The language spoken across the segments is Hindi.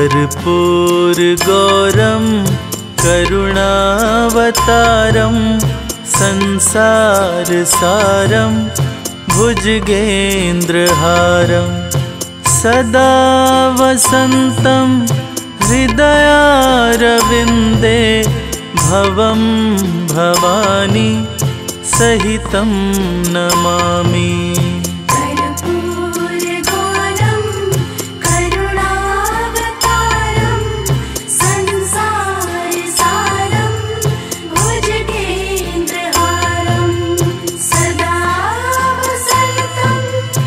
कर्पूरगौरं करुणावतारं संसारसारं भुजगेन्द्रहारं सदा वसन्तं हृदयारविन्दे भवं भवानी सहितं नमामि। कर्पूरगौरं करुणावतारं संसारसारं भुजगेन्द्रहारं सदा वसन्तं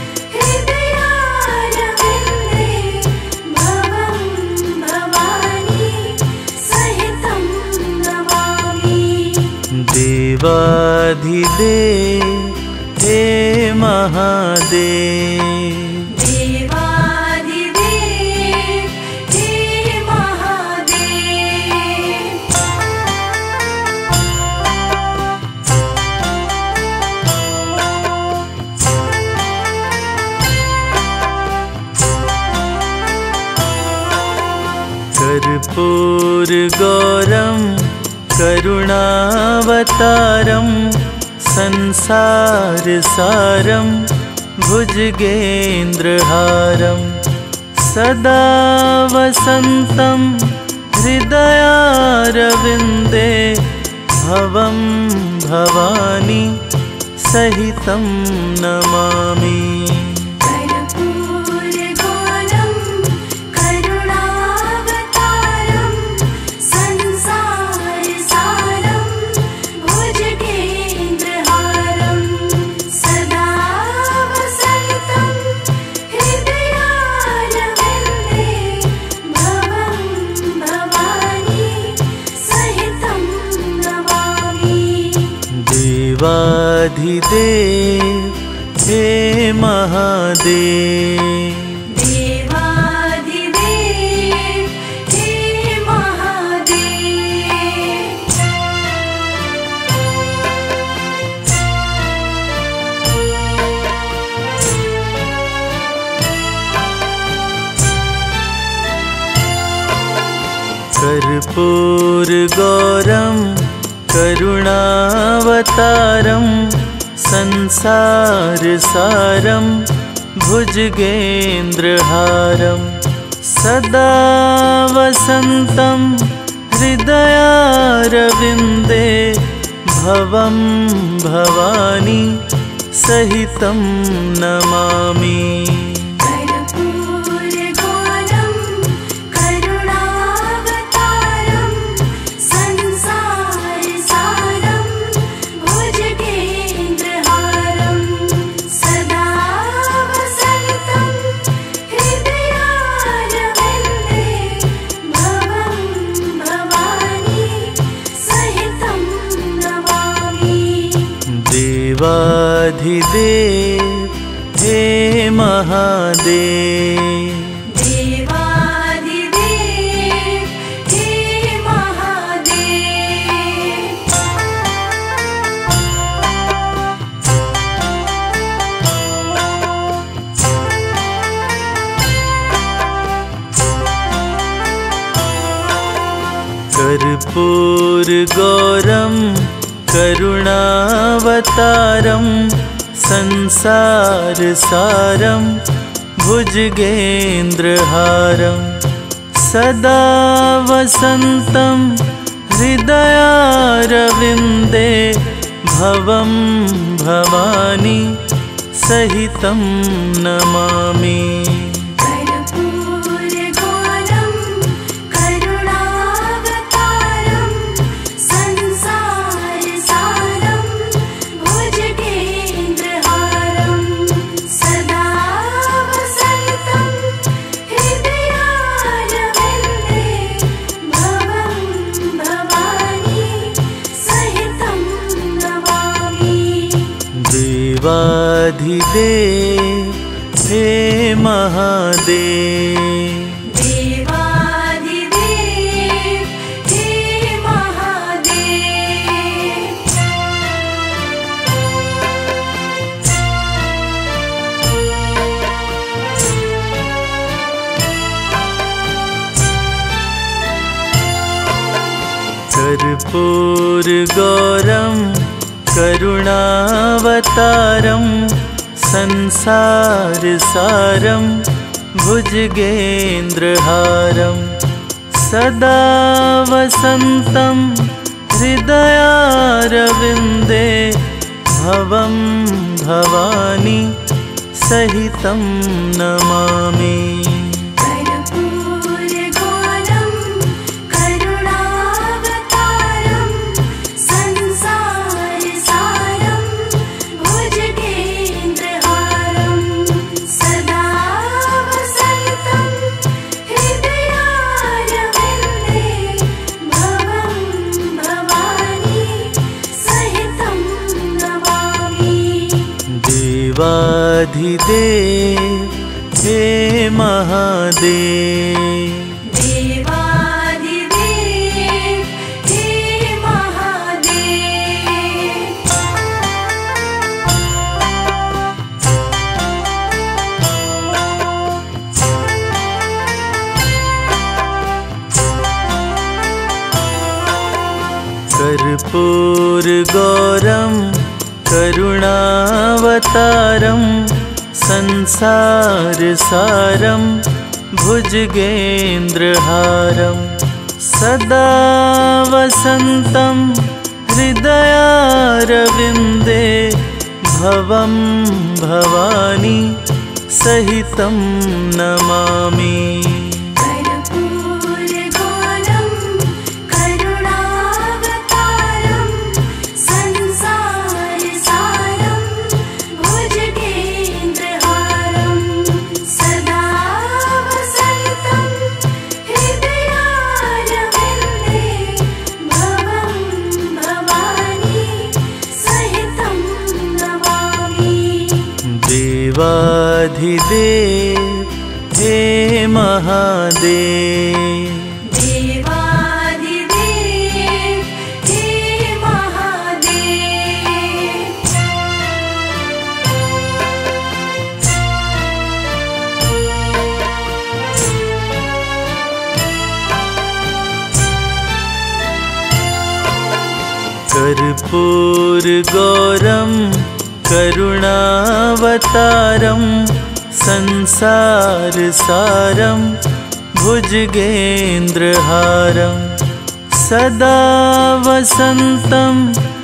हृदयारविन्दे भवं भवानी सहितं नमामि। देवाधिदेव हे महादेव, देवाधिदेव हे महादेव। कर्पूरगौरं करुणावतारं संसारसारं भुजगेन्द्रहारं सदा वसन्तं हृदयारविन्दे भवं भवानी सहितं नमामि। कर्पूरगौरं करुणावतारं संसारसारं भुजगेन्द्रहारं सदा वसन्तं हृदयारविन्दे भवं भवानी सहितं नमामि। देवाधिदेव हे महादेव, देवाधिदेव हे महादेव। कर्पूरगौरं करुणावतारं संसारसारं भुजगेन्द्रहारं सदा वसन्तं हृदयारविन्दे भवं भवानी सहितं नमामि। कर्पूरगौरं करुणावतारं संसारसारं भुजगेन्द्रहारं सदा वसन्तं हृदयारविन्दे भवं भवानी सहितं नमामि। देवाधिदेव हे महादेव, देवाधिदेव हे महादेव। कर्पूरगौरं करुणावतारं संसारसारं भुजगेन्द्रहारं सदा वसन्तं हृदयारविन्दे भवं भवानी सहितं नमामि। कर्पूरगौरं करुणावतारं संसारसारं भुजगेन्द्रहारं सदा वसन्तं हृदयारविन्दे भवं भवानी सहितं नमामि। देवाधिदेव हे महादेव, देवाधिदेव हे महादेव। कर्पूरगौरं करुणावतारं संसारसारं भुजगेन्द्रहारं सदा वसन्तं हृदयारविन्दे भवं भवानी सहितं नमामि। कर्पूरगौरं करुणावतारं संसारसारं भुजगेन्द्रहारं सदा वसन्तं हृदयारविन्दे भवं भवानी सहितं नमामि। देवाधिदेव हे महादेव, देवाधिदेव हे महादेव। कर्पूरगौरं करुणावतारं संसारसारं भुजगेन्द्रहारं सदा वसन्तं हृदयारविन्दे भवं भवानी सहितं नमामि। कर्पूरगौरं करुणावतारं संसारसारं भुजगेन्द्रहारं सदा वसन्तं हृदयारविन्दे भवं भवानी सहितं नमामि। देवाधिदेव हे महादेव, देवाधिदेव हे महादेव। कर्पूरगौरं करुणावतारं संसारसारं भुजगेन्द्रहारं सदा वसन्तं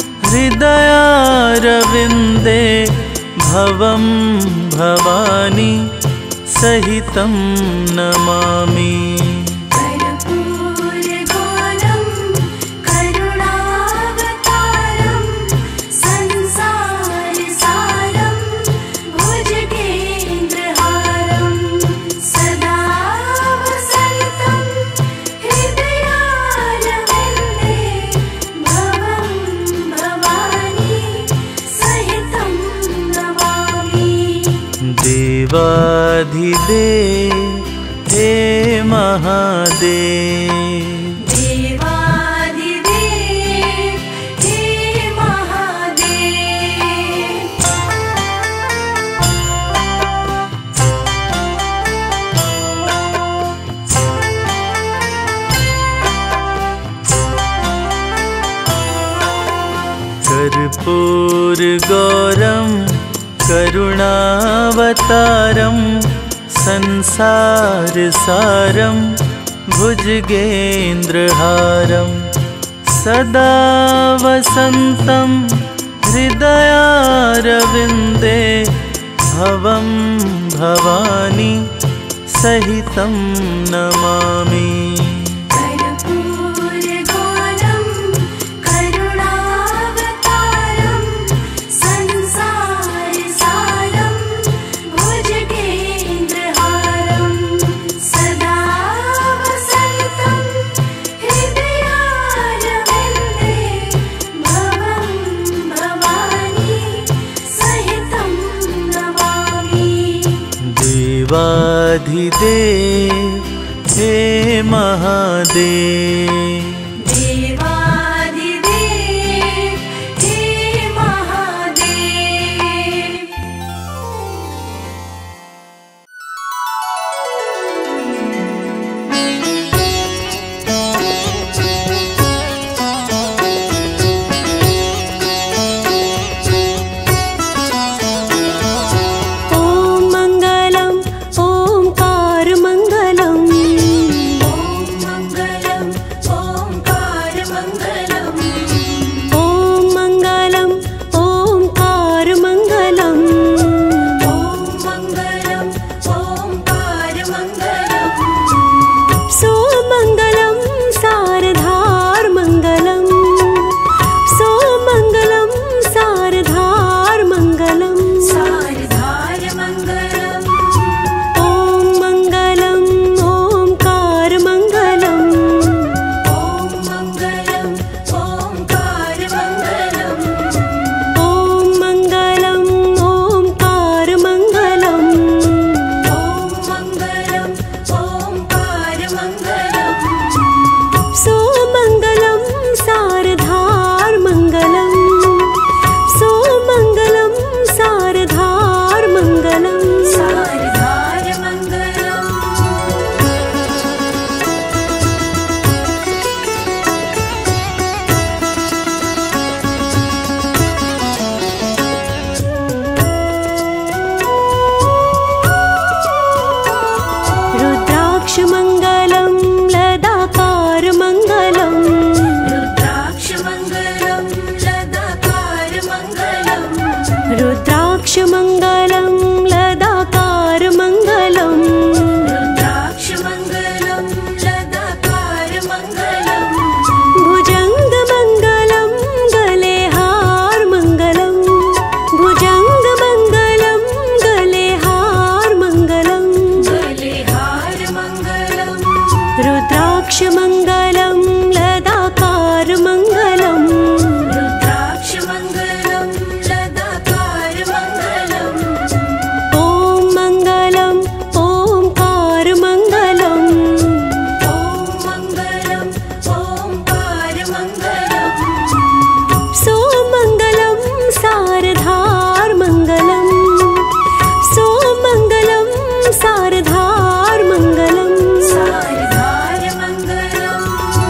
हृदयारविन्दे भवं भवानी सहितं नमामि। कर्पूरगौरं करुणावतारं संसारसारं भुजगेन्द्रहारं सदा वसन्तं हृदयारविन्दे भवं भवानी सहितं नमामि। देवाधिदेव हे महादेव, देवाधिदेव हे महादेव। कर्पूरगौरं करुणावतारं संसारसारं भुजगेन्द्रहारं सदा वसन्तं हृदयारविन्दे भवं भवानी सहितं नमामि। कर्पूरगौरं करुणावतारं संसारसारं भुजगेन्द्रहारं सदा वसन्तं हृदयारविन्दे भवं भवानी सहितं नमामि। देवाधिदेव हे महादेव, देवाधिदेव हे महादेव। रुद्राक्षमङ्गलं लदाकारमङ्गलम् रुद्राक्षमङ्गलं लदाकारमङ्गलम् भुजङ्गमङ्गलं गले हारमङ्गलम् भुजङ्गमङ्गलं गले हारमङ्गलम् गले हारमङ्गलम् रुद्राक्षमङ्गलं लदाकारमङ्गलम् रुद्राक्षमङ्गलं लदाकारमङ्गलम् ॐ मङ्गलम् ओङ्कारमङ्गलम् ॐ मङ्गलम् ओङ्कारमङ्गलम् सोमङ्गलं सारधारमङ्गलम् सोमङ्गलं सारधारमङ्गलम् सारधारमङ्गलम्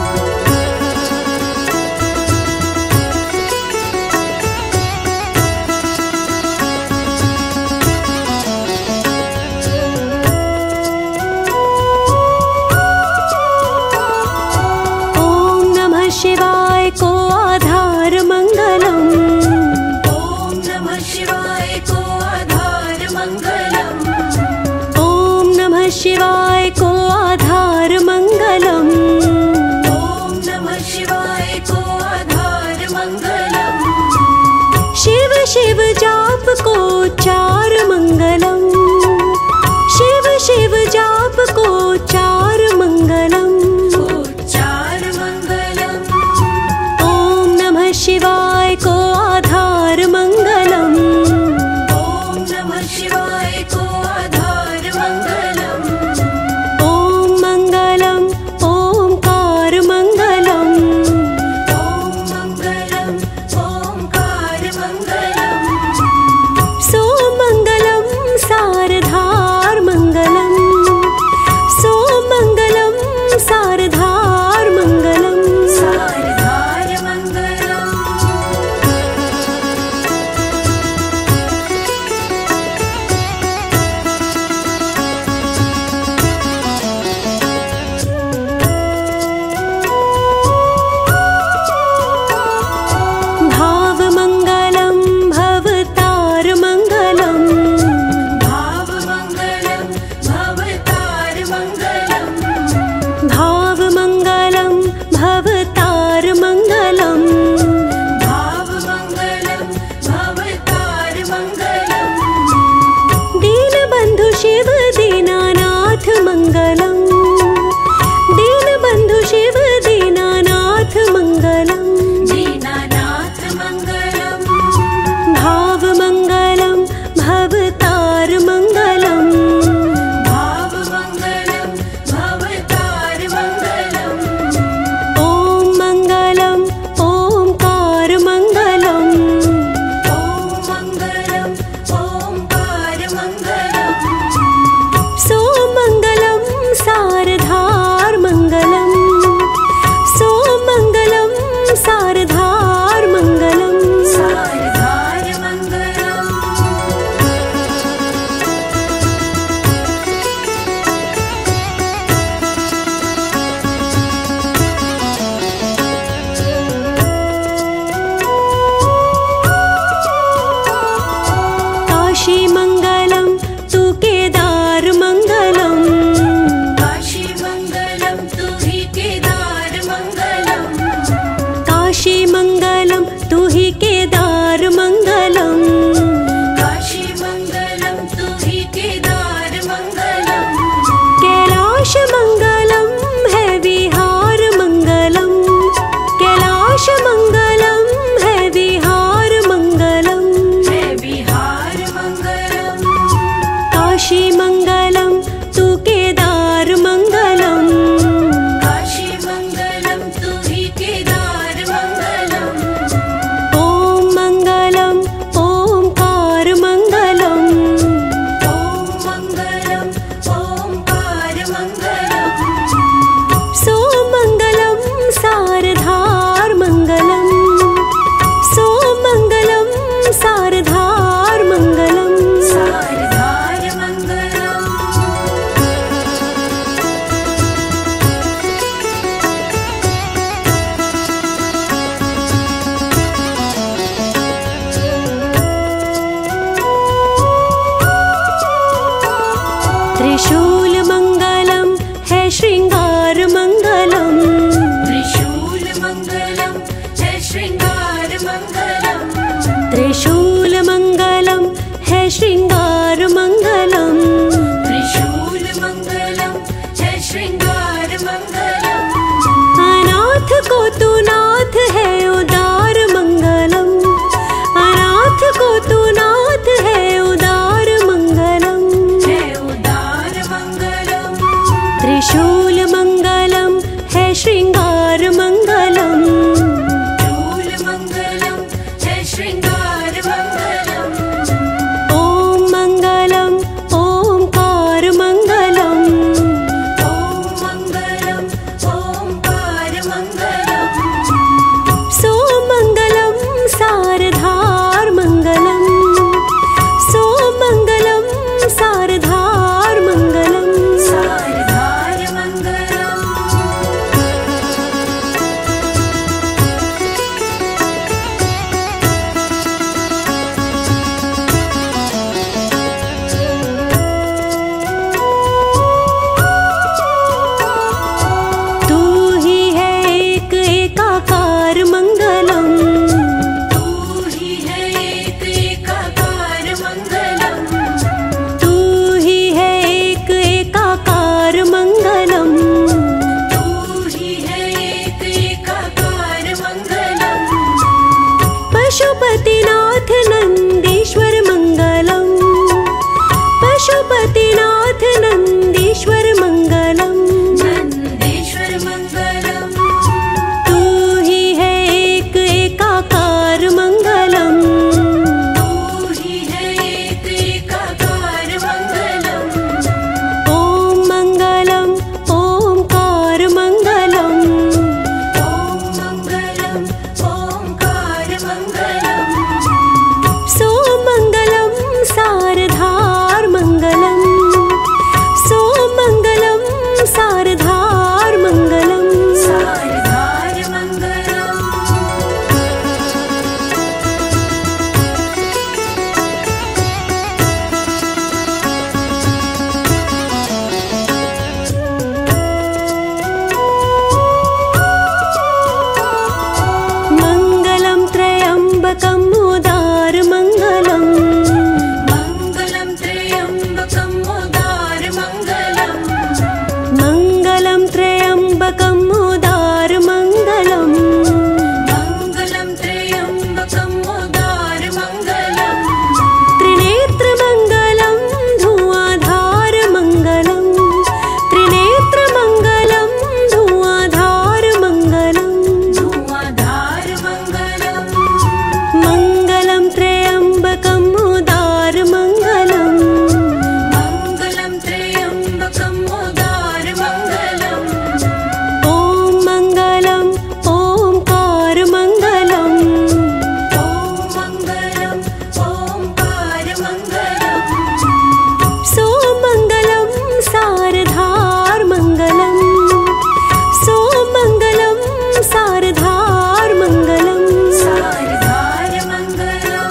ॐ नमः शिवाय को आधारमङ्गलम् ॐ नमः शिवाय को आधारमङ्गलम् ॐ नमः शिवाय को आधारमङ्गलम् ॐ नमः शिवाय को आधारमङ्गलम् शिव शिव जाप को चार मंगलम शिव शिव जाप को चार मंगलम उच्चारमङ्गलम् ओम नमः शिवाय को आधार मंगलम ॐ नमः शिवाय को आधारमङ्गलम् ओम मंगलम ओंकार मंगलम ॐ मङ्गलम् ओङ्कारमङ्गलम् सोमंगलम सारधार मंगलम सोमंगलम सारधार मंगलम सारधारमङ्गलम् श्रृंगार मंगलम। त्रिशूल मंगलम है श्रृंगार मंगलम। अनाथ को तू नाथ है उदार मंगलम। अनाथ को तू नाथ है उदार मंगलम। है उदार मंगलम। त्रिशूल मंगलम है श्रृंगार मंगलम। त्रिशूल मंगलम है श्रृंगार मंगलम। ओम मंगलम ओंकार मंगलम। ओम मंगलम ओंकार मंगलम। सोमंगलम सारधार मंगलम। सोमंगलम सारधार मंगलम। सारधार मंगलम। तू ही है एक एकाकार मंगलम। तू ही है एक एकाकार मंगलम। तू ही है एक एकाकार मंगलम। तू ही है एक एकाकार मंगलम। पशुपतिनाथ नंदीश्वर मंगलम। पशुपतिनाथ नंदीश्वर मंगलम। नंदीश्वर मंगलम। तू ही है एक एकाकार मंगलम। तू ही है एक एकाकार मंगलम। ओम मंगलम ओंकार मंगलम। ओम मंगलम ओंकार मंगलम। सोमंगलम सारधार मंगलम। सोमंगलम सारधार मंगलम। सारधार मंगलम। मंगलम त्रयंबकम उदार मंगलम। मंगलम त्र्यंबकम उदार मंगलम। मंगलम त्रयंबकम उदार मंगलम। मंगलम त्र्यंबकम उदार मंगलम। त्रिनेत्र मंगलम धुआंधार मंगलम। त्रिनेत्र मंगलम धुआंधार मंगलम। धुआंधार मंगलम। मंगलम त्रयंबकम उदार मंगलम। मंगलम त्र्यंबकम उदार मंगलम। ओम मंगलम ओंकार मंगलम। ओम मंगलम ओंकार मंगलम। सोमंगलम सारधार मंगलम। सोमंगलम सारधार मंगलम। सारधार मंगलम।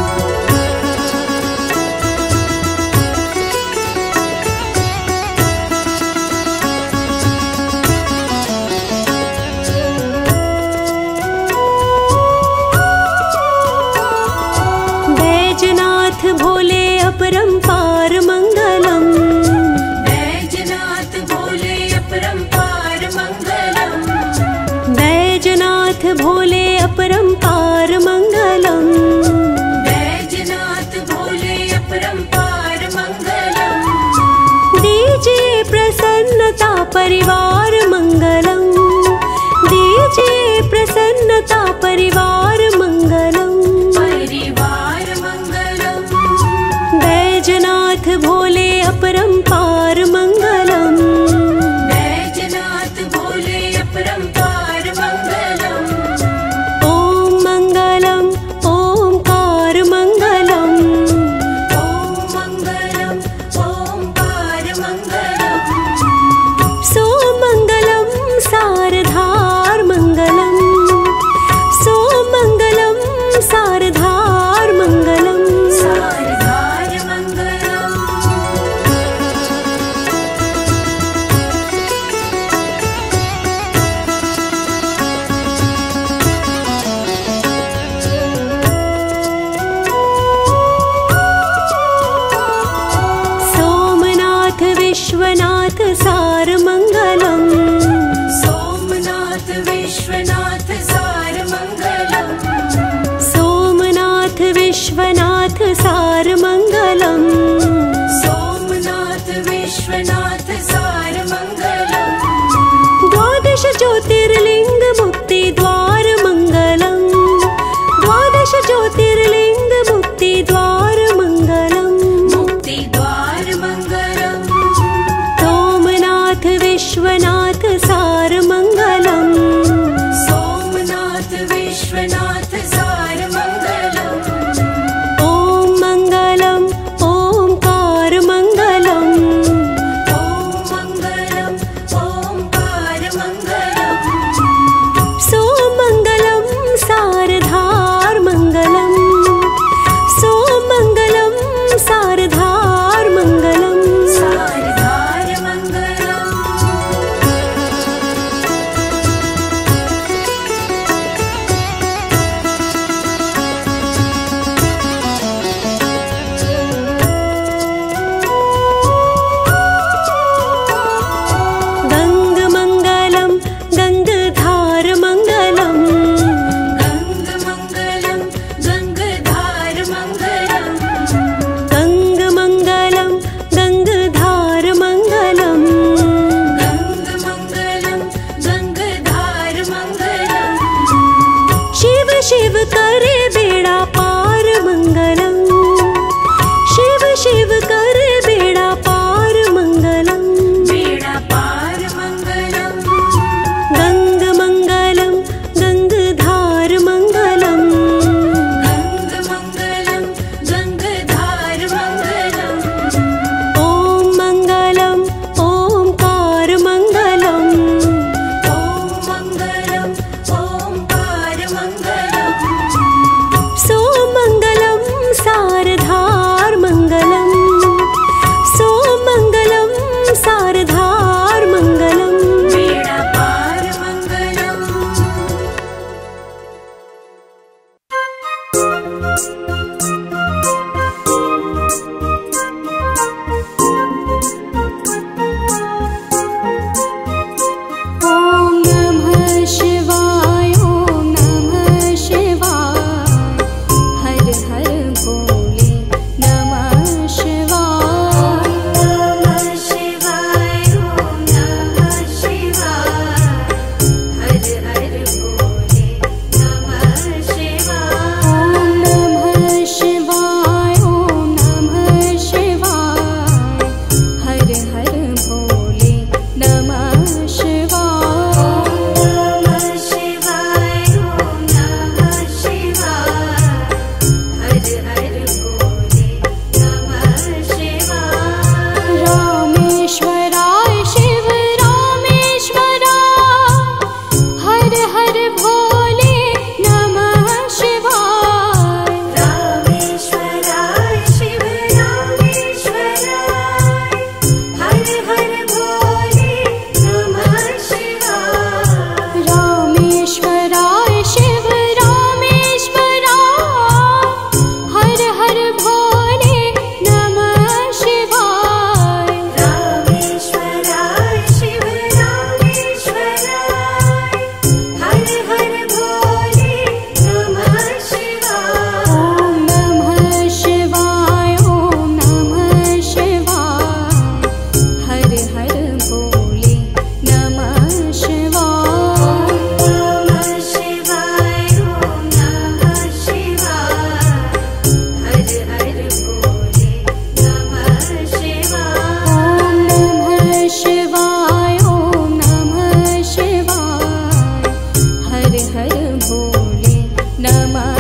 बैजनाथ भोले अपरंपार मंगलम। बैजनाथ भोले अपरंपार मंगलम। बैजनाथ भोले अपरंपार मंगलम। बैजनाथ भोले अपरंपार मंगलम। दीजिए प्रसन्नता परिवार मंगलम। दीजिए प्रसन्नता परिवार मंगलम। परिवार मंगलम। बैजनाथ भोले अपरंपार मंगलम। बैजनाथ भोले अपरंपार मंगलम। ओम मंगलम ओंकार मंगलम। ओम मंगलम ओंकार मंगलम। सोमंगलम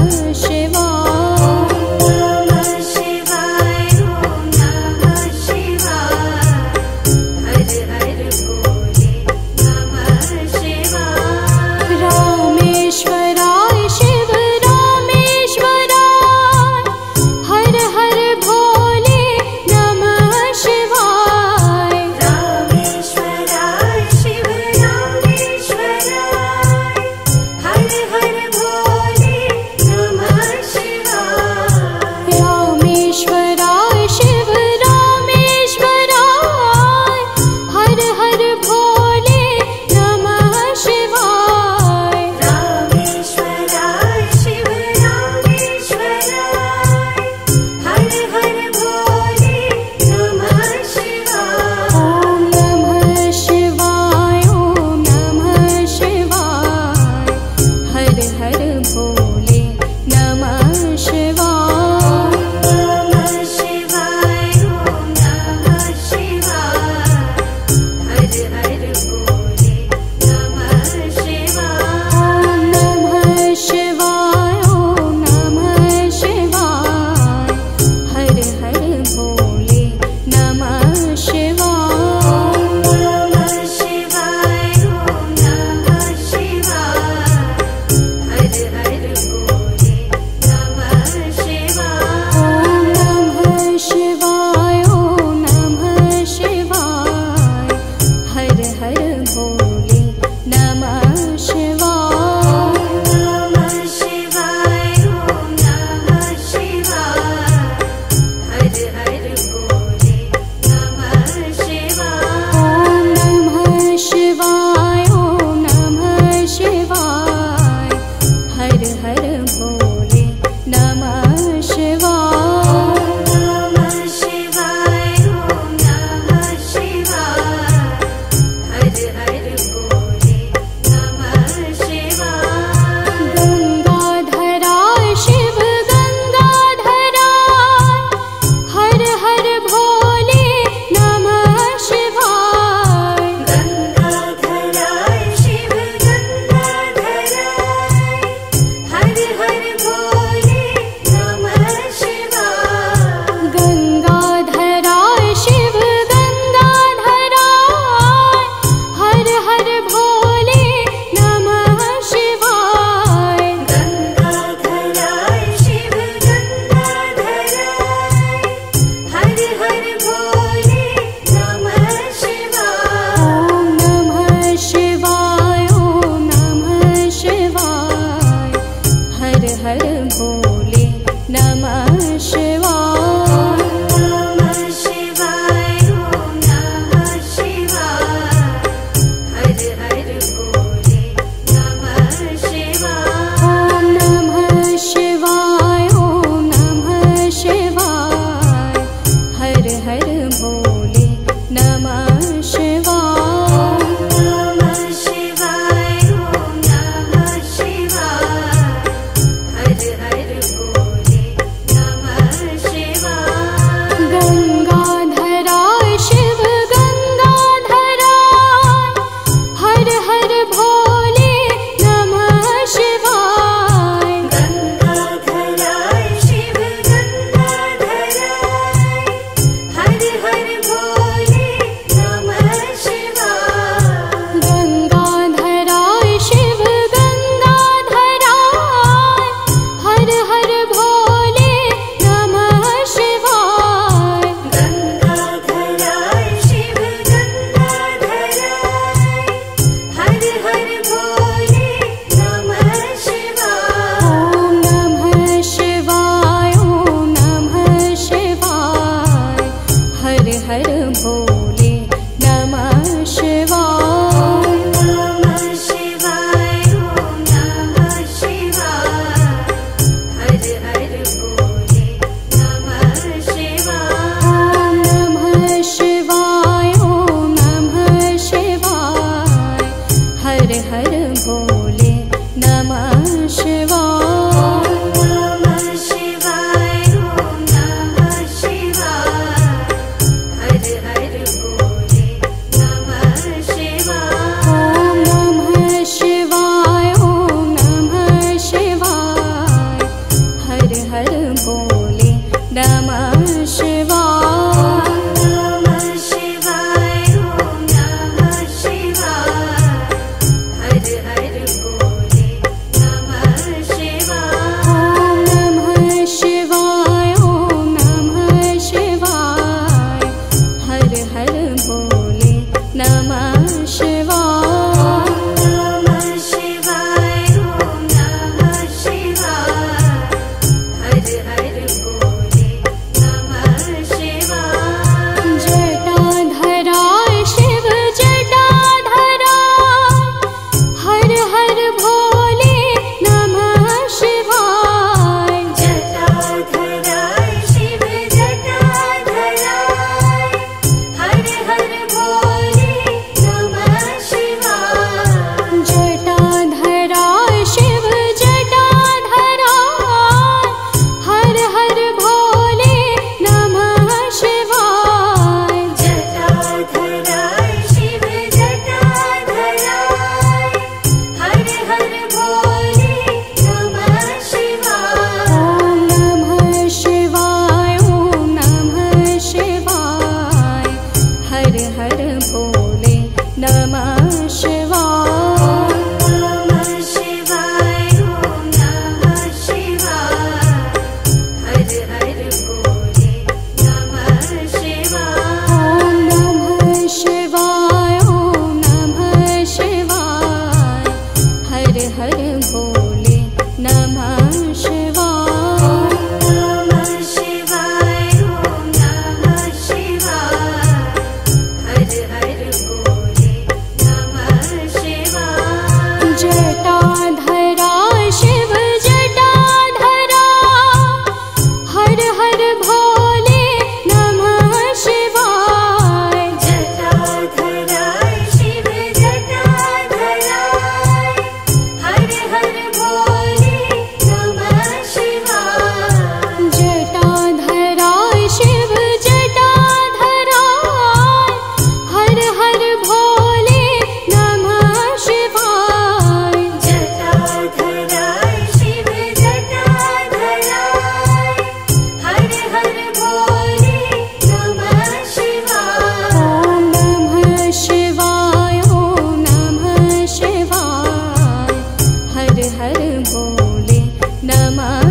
हर भोले नमः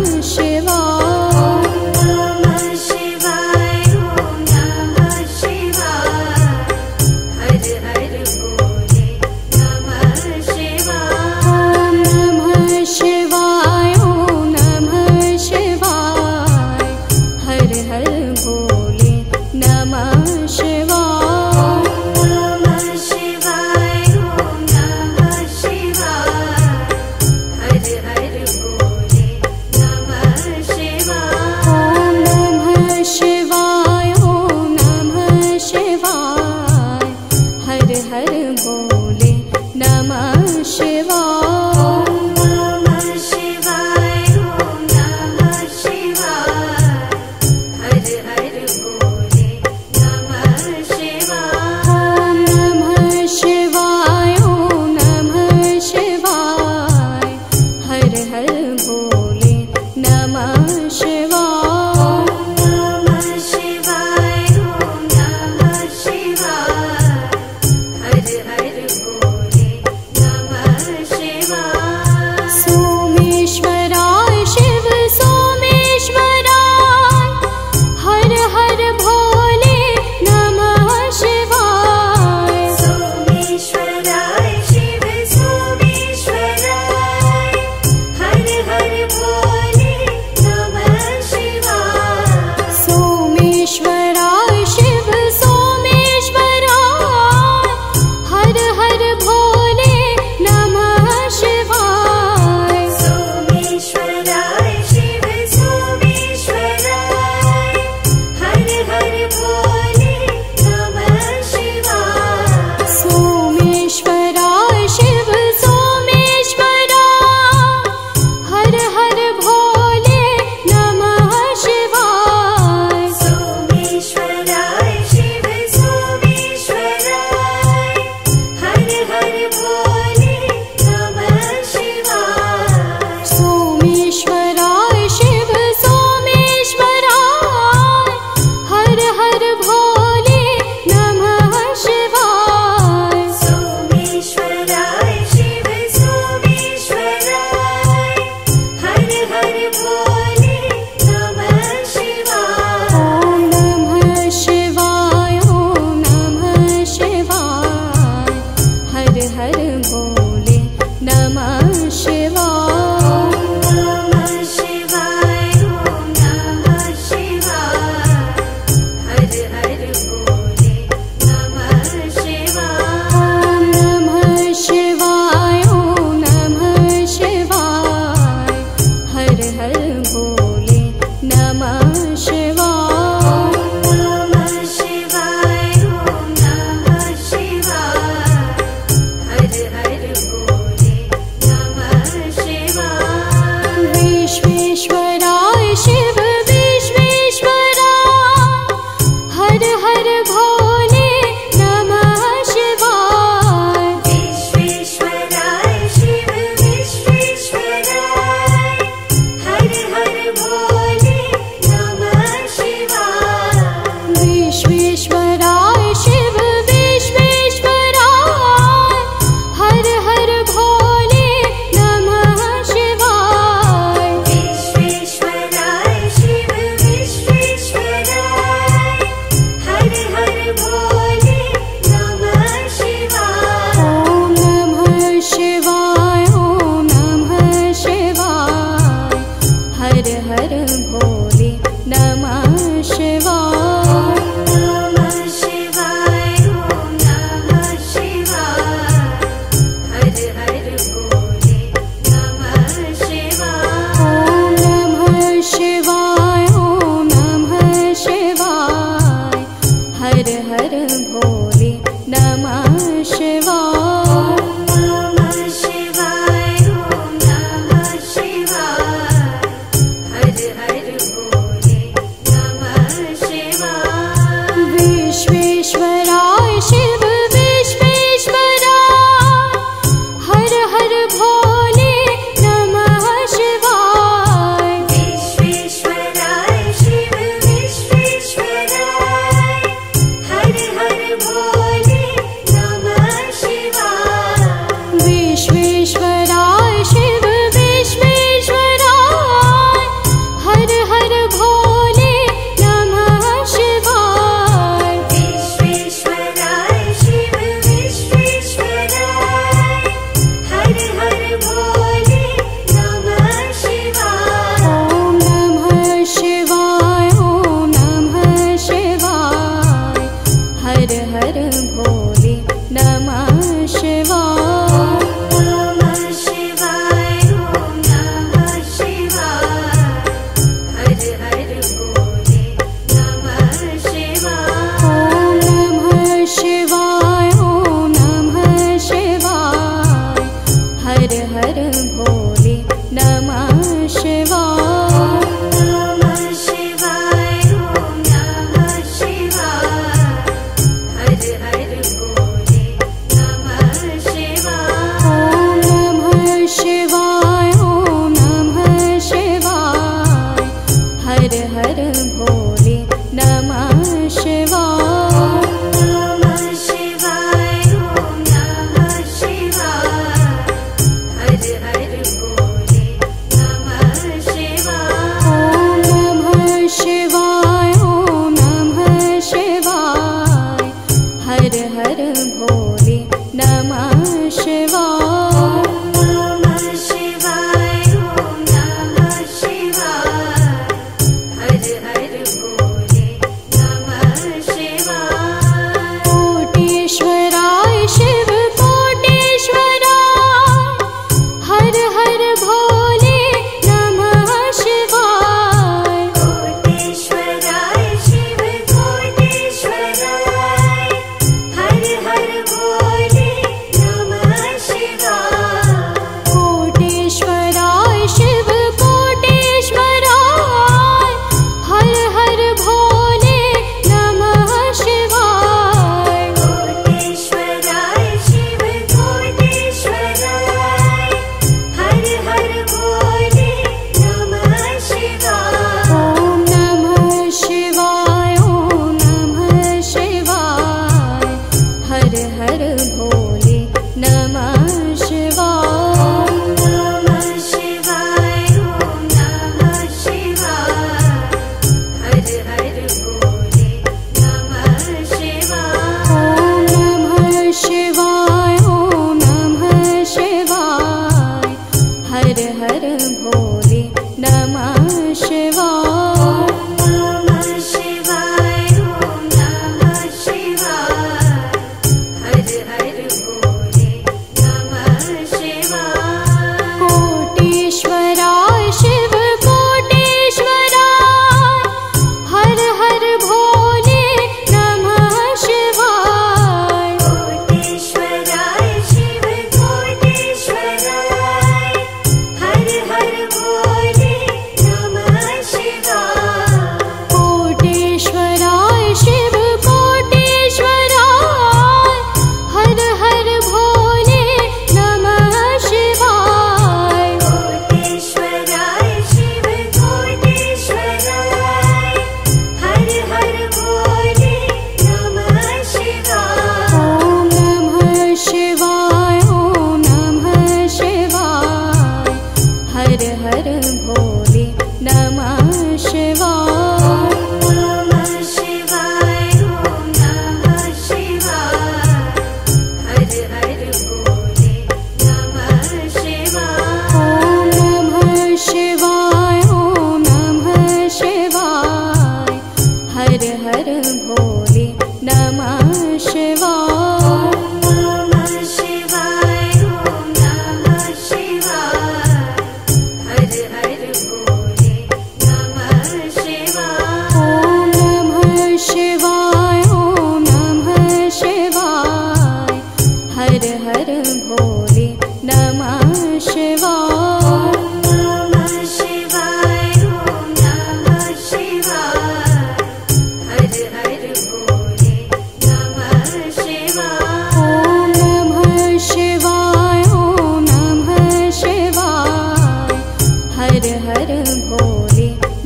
हर हर भोले नमः शिवाय।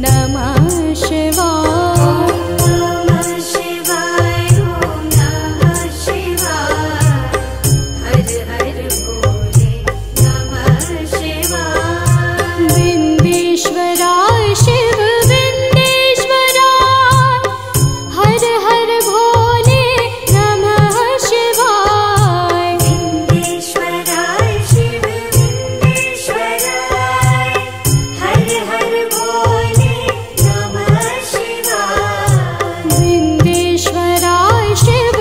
नमः शिवाय। नमः शिवाय ओम नमः शिवाय हर हर भोले नमः शिवाय। विंदेश्वराय शिव विंदेश्वराय हर हर भोले नमः शिवाय। विंदेश्वराय शिव विंदेश्वराय हर हर भोले नमः शिवाय। विंदेश्वराय शिव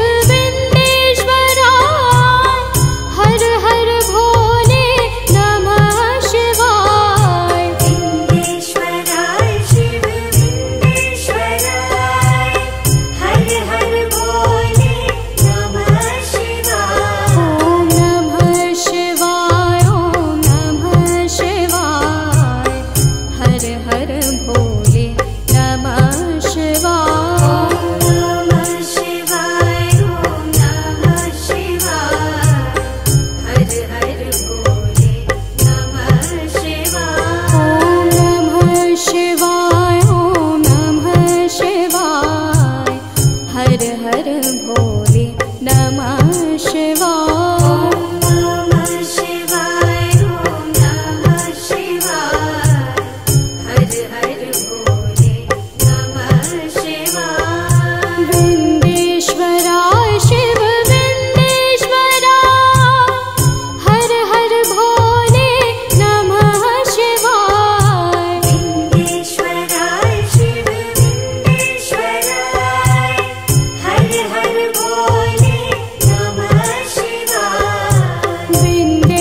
विंदेश्वराय हर हर भोले नमः शिवाय। विंदेश्वराय शिव विंदेश्वराय हर हर भोले नमः शिवाय। ओम नमः शिवाय ओम नमः शिवाय हर हर भोले नमः शिवाय। नमः शिवाय ओम नमः शिवाय हर हर भोले नमः शिवाय। ओम नमः शिवाय ओम नमः शिवाय हर हर भोले नमः शिवाय। नमः शिवाय ओम नमः शिवाय हर हर भोले नमः शिवाय। विंदेश्वराय शिव विंदेश्वराय हर हर भोले नमः शिवाय। विंदेश्वराय शिव विंदेश्वराय हर हर भोले नमः शिवाय।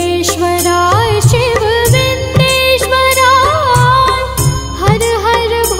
विंदेश्वराय शिव विंदेश्वराय हर हर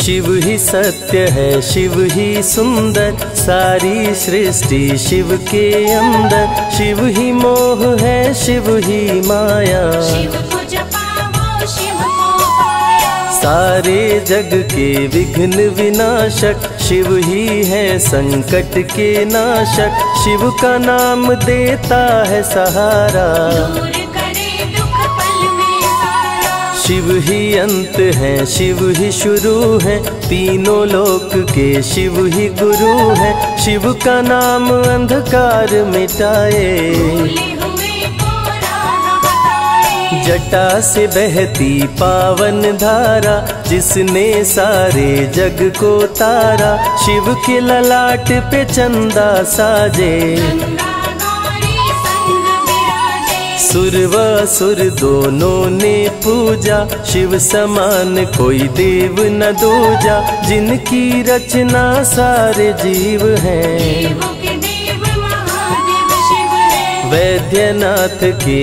शिव ही सत्य है, शिव ही सुंदर, सारी सृष्टि शिव के अंदर। शिव ही मोह है, शिव ही माया, शिव को जपाओ शिव को पाया। सारे जग के विघ्न विनाशक, शिव ही है संकट के नाशक। शिव का नाम देता है सहारा, दूर करे दुख पल में सारा। शिव ही अंत है, शिव ही शुरू है, तीनों लोक के शिव ही गुरु है। शिव का नाम अंधकार मिटाए, भूले हुए को राह बताए। जटा से बहती पावन धारा, जिसने सारे जग को तारा। शिव के ललाट पे चंदा साजे, गंगा गौरी संग विराजे। सुर व असुर दोनों ने पूजा, शिव समान कोई देव न दूजा। जिनकी रचना सारे जीव हैं, देवों के देव महादेव शिव है। वैद्यनाथ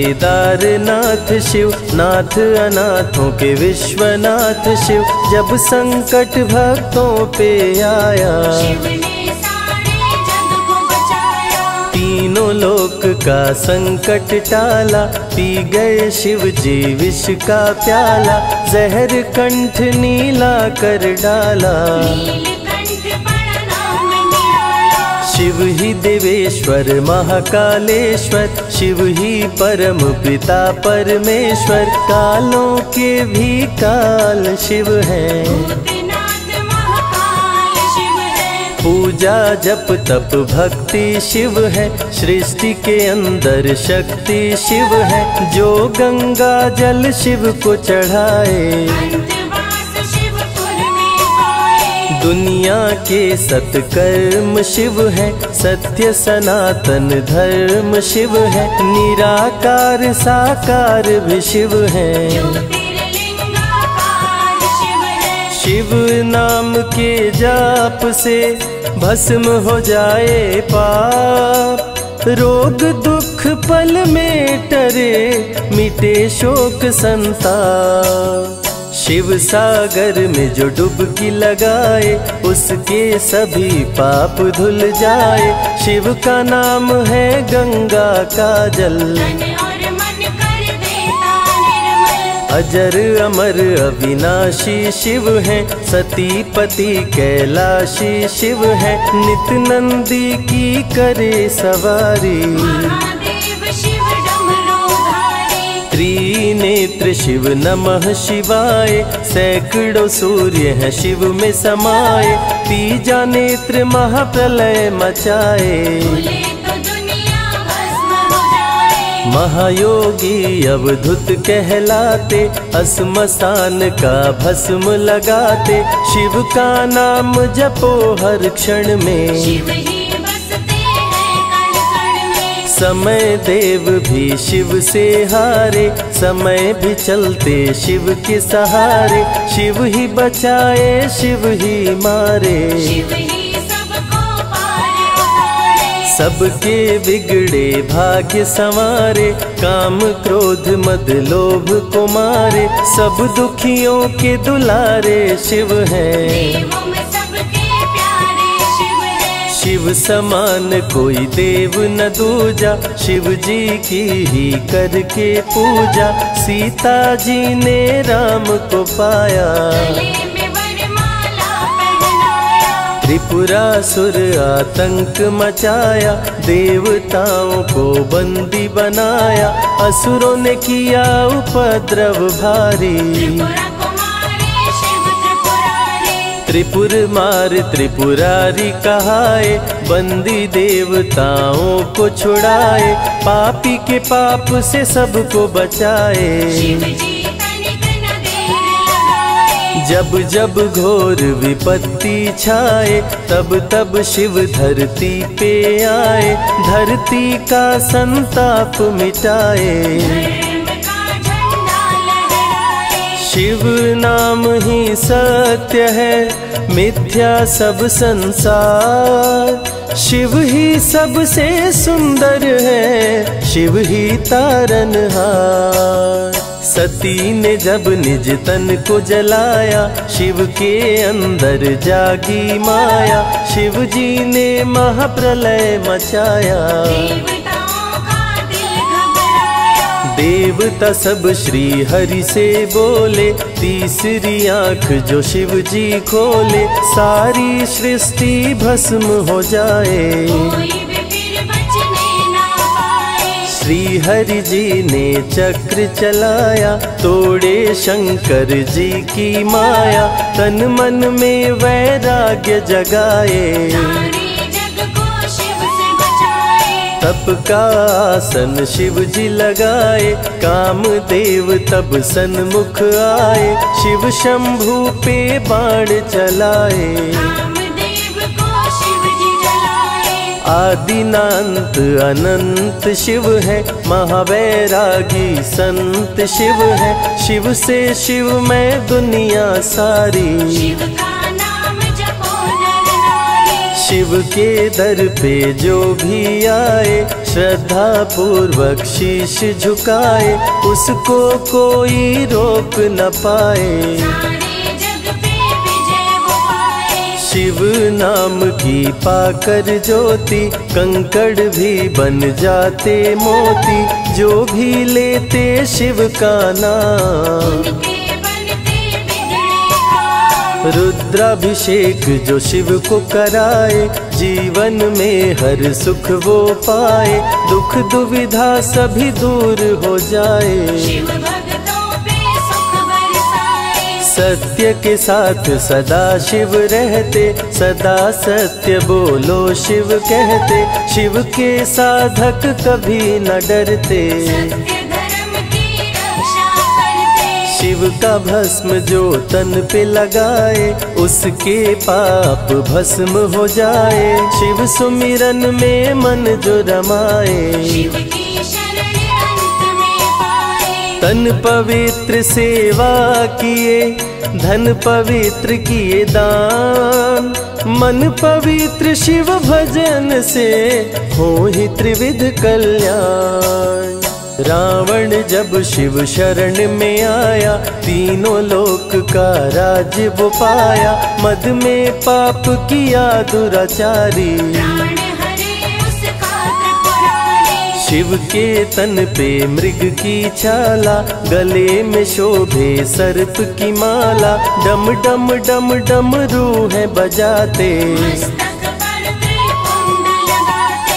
केदारनाथ शिव, नाथ अनाथों के विश्वनाथ शिव। जब संकट भक्तों पे आया, शिव ने सारे जग को बचाया। तीनों लोक का संकट टाला, पी गए शिव जी विष का प्याला। जहर कंठ नीला कर डाला, नीलकंठ बड़ा नाम निराला। शिव ही देवेश्वर महाकालेश्वर, शिव ही परम पिता परमेश्वर। कालों के भी काल शिव है, भूतनाथ महाकाल शिव है। पूजा जप तप भक्ति शिव है, सृष्टि के अंदर शक्ति शिव है। जो गंगा जल शिव को चढ़ाए, अंतवास शिवपुर में पाए। दुनिया के सत्कर्म शिव है, सत्य सनातन धर्म शिव है। निराकार साकार भी शिव है, ज्योतिर्लिंगाकार शिव है। शिव नाम के जाप से भस्म हो जाए पाप। रोग दुख पल में टरे, मिटे शोक संताप। शिव सागर में जो डुबकी लगाए, उसके सभी पाप धुल जाए। शिव का नाम है गंगा का जल, तन और मन कर देता निर्मल। अजर अमर अविनाशी शिव है, सती पति कैलाशी शिव है। नित नंदी की करे सवारी, महादेव शिव डमरूधारी। त्रिनेत्र शिव नमः शिवाय। सैकड़ों सूर्य हैं शिव में समाये, तीजा नेत्र महाप्रलय मचाए। भूले तो दुनिया भस्म हो जाए। महायोगी अवधूत कहलाते, असमसान का भस्म लगाते। शिव का नाम जपो हर क्षण में, शिव ही बसते हैं कण कण में। समय देव भी शिव से हारे, समय भी चलते शिव के सहारे। शिव ही बचाए शिव ही मारे, शिव ही सबको पार उतारे। सबके बिगड़े भाग्य संवारे। काम क्रोध मद लोभ को मारे, सब दुखियों के दुलारे शिव हैं। देवों में सबके प्यारे शिव है। शिव समान कोई देव न दूजा, शिव जी की ही करके पूजा। सीता जी ने राम को पाया, गले में वरमाला पहनाया। त्रिपुरासुर आतंक मचाया। देवताओं को बंदी बनाया, असुरों ने किया उपद्रव भारी। त्रिपुरा कुमारी शिव त्रिपुरारी। त्रिपुर मार त्रिपुरारी कहाए, बंदी देवताओं को छुड़ाए। पापी के पाप से सबको बचाए, शिव जी तनिक न देर लगाए। जब जब घोर विपत्ति छाए, तब तब शिव धरती पे आए। धरती का संताप मिटाए, धर्म का झंडा लहराए। शिव नाम ही सत्य है, मिथ्या सब संसार। शिव ही सबसे सुंदर है, शिव ही तारनहार। सती ने जब निज तन को जलाया, शिव के अंदर जागी माया, शिव जी ने महाप्रलय मचाया। देवताओं का दिल घबराया, देवता सब श्री हरि से बोले, तीसरी आंख जो शिव जी खोले, सारी सृष्टि भस्म हो जाए। कोई भी फिर बचने ना पाए। श्री हरि जी ने चक्र चलाया, तोड़े शंकर जी की माया, तन मन में वैराग्य जगाए। सारे जग को शिव से बचाए। तप का आसन शिव जी लगाए, कामदेव तब सन्मुख आए, शिव शंभू पे बाण चलाए। कामदेव को शिव जी जलाए। आदिनांत अनंत शिव है, महावैरागी संत शिव है, शिव से शिव में दुनिया सारी। शिव का नाम जपो नर नारी। शिव के दर पे जो भी आए, श्रद्धा पूर्वक शीश झुकाए, उसको कोई रोक न पाए। सारे जग पे विजय वो पाए। शिव नाम की पाकर ज्योति, कंकड़ भी बन जाते मोती, जो भी लेते शिव का नाम। उनके बनते बिगड़े काम। रुद्राभिषेक जो शिव को कराए, जीवन में हर सुख वो पाए, दुख दुविधा सभी दूर हो जाए। शिव भक्तों पे सुख बरसाए। सत्य के साथ सदा शिव रहते, सदा सत्य बोलो शिव कहते, शिव के साधक कभी न डरते। सत्य धर्म की रक्षा करते। शिव का भस्म जो तन पे लगाए, उसके पाप भस्म हो जाए। शिव सुमिरन में मन जो रमाए, शिव की शरण अंत में पाए। तन पवित्र सेवा किए, धन पवित्र किए दान, मन पवित्र शिव भजन से हो ही त्रिविध कल्याण। रावण जब शिव शरण में आया, तीनों लोक का राज्य वो पाया, मद में पाप किया दुराचारी। प्राण हरे उसका त्रिपुरारी। शिव के तन पे मृग की छाला, गले में शोभे सर्प की माला, डम डम डम डम रूह बजाते। मस्तक पर त्रिपुंड लगाते।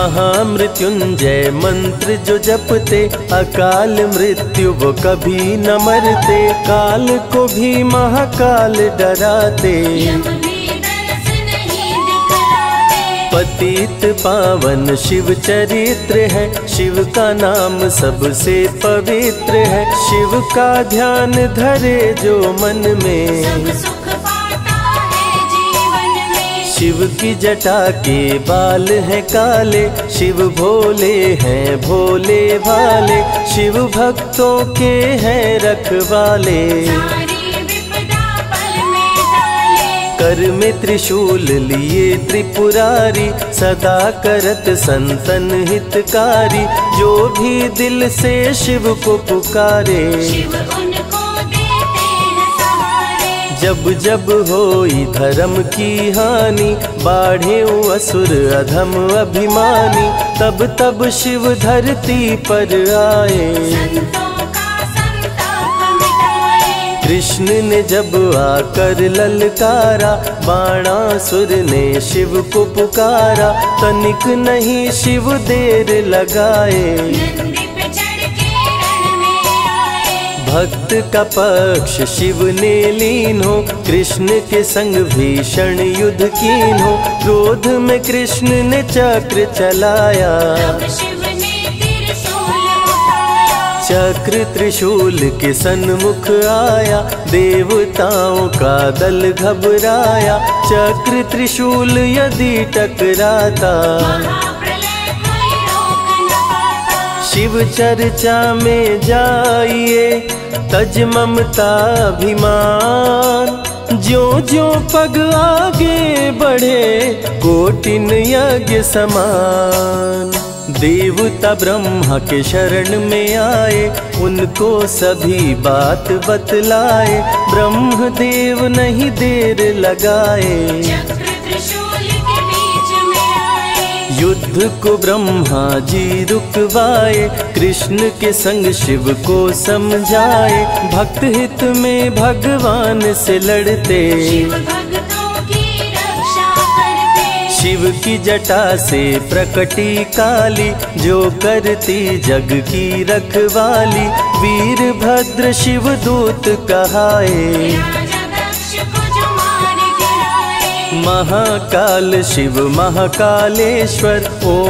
महामृत्युंजय मंत्र जो जपते, अकाल मृत्यु वो कभी न मरते, काल को भी महाकाल डराते। यम भी दर्श नहीं दिखलाते। पतित पावन शिव चरित्र है, शिव का नाम सबसे पवित्र है, शिव का ध्यान धरे जो मन में, सब सुख पाता है जीवन में। शिव की जटा के बाल हैं काले, शिव भोले हैं भोले भाले, शिव भक्तों के हैं रखवाले। सारी विपदा पल में टाले। कर में त्रिशूल लिए त्रिपुरारी, सदा करत संतन हितकारी, जो भी दिल से शिव को पुकारे। शिव उनको देते हैं सहारे। जब जब होई धर्म की हानि, बाढ़े असुर अधम अभिमानी, तब तब शिव धरती पर आए। संतों का संताप मिटाए। कृष्ण ने जब आकर ललकारा, बाणासुर ने शिव को पुकारा, तनिक नहीं शिव देर लगाए। नंदी पे चढ़ के रण में आए। भक्त का पक्ष शिव ने लीन हो, कृष्ण के संग भीषण युद्ध कीन हो, क्रोध में कृष्ण ने चक्र चलाया। तब शिव ने त्रिशूल उठाया। चक्र त्रिशूल के सन्मुख आया, देवताओं का दल घबराया, चक्र त्रिशूल यदि टकराता, महाप्रलय कोई रोक न पाता। शिव चर्चा में जाइए, तज ममता अभिमान, ज्यों ज्यों पग आगे बढ़े, कोटिन यज्ञ समान। देवता ब्रह्मा के शरण में आए, उनको सभी बात बतलाए। ब्रह्मदेव नहीं देर लगाए, चक्र त्रिशूल के बीच में आए। युद्ध को ब्रह्मा जी रुकवाए, कृष्ण के संग शिव को समझाए। भक्त हित में भगवान से लड़ते, शिव भक्तों की रक्षा करते। शिव की जटा से प्रकटी काली, जो करती जग की रखवाली। वीरभद्र शिव दूत कहाए, राजा दक्ष को जो मार गिराए। महाकाल शिव महाकालेश्वर,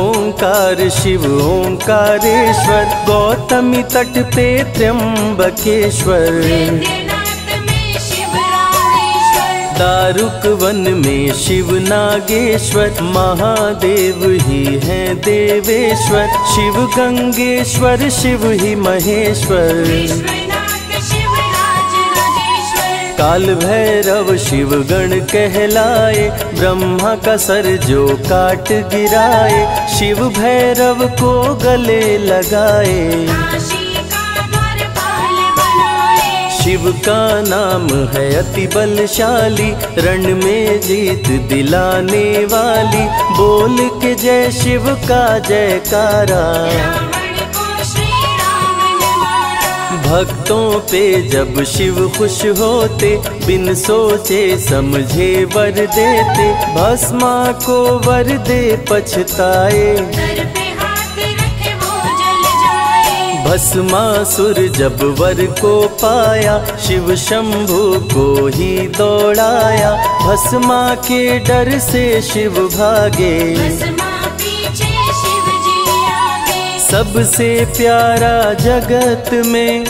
ओंकार शिव ओंकारेश्वर। गौतमी तट पे त्र्यंबकेश्वर, वैद्यनाथ में शिव रामेश्वर। दारुक वन में शिव नागेश्वर। महादेव ही हैं देवेश्वर, शिव गंगेश्वर शिव ही महेश्वर। विश्वनाथ शिव राज राजेश्वर। काल भैरव शिव गण कहलाए, ब्रह्मा का सर जो काट गिराए। शिव भैरव को गले लगाए, काशी का द्वारपाल बनाए। शिव का नाम है अति बलशाली, रण में जीत दिलाने वाली। बोल के जय शिव का जयकारा, रावण को श्री राम ने मारा। भक्तों पे जब शिव खुश होते, बिन सोचे समझे वर देते। भस्मा को वर दे पछताए, सर पे हाथ रखे वो जल जाए। भस्मासुर जब वर को पाया, शिव शंभु को ही दौड़ाया। भस्मा के डर से शिव भागे, भस्मा पीछे शिव जी आगे। सबसे प्यारा जगत में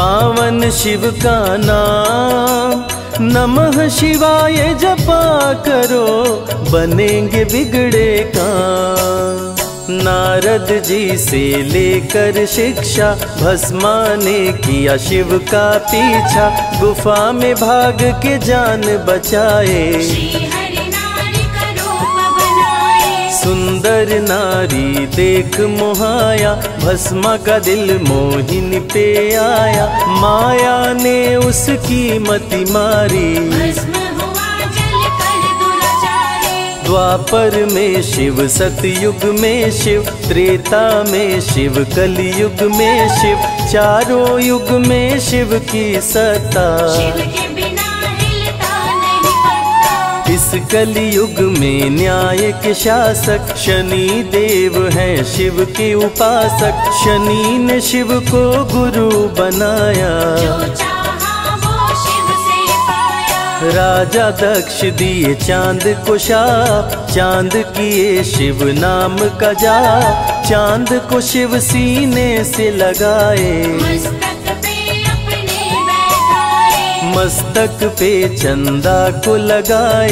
पावन शिव का नाम। नमः शिवाय जपा करो, बनेंगे बिगड़े काम। नारद जी से लेकर शिक्षा, भस्मा ने किया शिव का पीछा। गुफा में भाग के जान बचाए, श्री हरि नारी का रूप बनाए। सुंदर नारी देख मोहाया, भस्मा का दिल मोहिनी पे आया। माया ने उसकी मति मारी, भस्म हुआ जल कर दुराचारी। द्वापर में शिव सतयुग में शिव, त्रेता में शिव कलयुग में शिव। चारों युग में शिव की सत्ता, शिव के बिना हिलता नहीं पत्ता। इस कलयुग में न्याय के शासक, शनि देव हैं शिव के उपासक। शनि ने शिव को गुरु बनाया, जो चाहा वो शिव से पाया। राजा दक्ष दिए चांद को शाप, चांद किए शिव नाम का जाप। चांद को शिव सीने से लगाए, मस्तक पे अपने बैठाए। मस्तक पे चंदा को लगाए।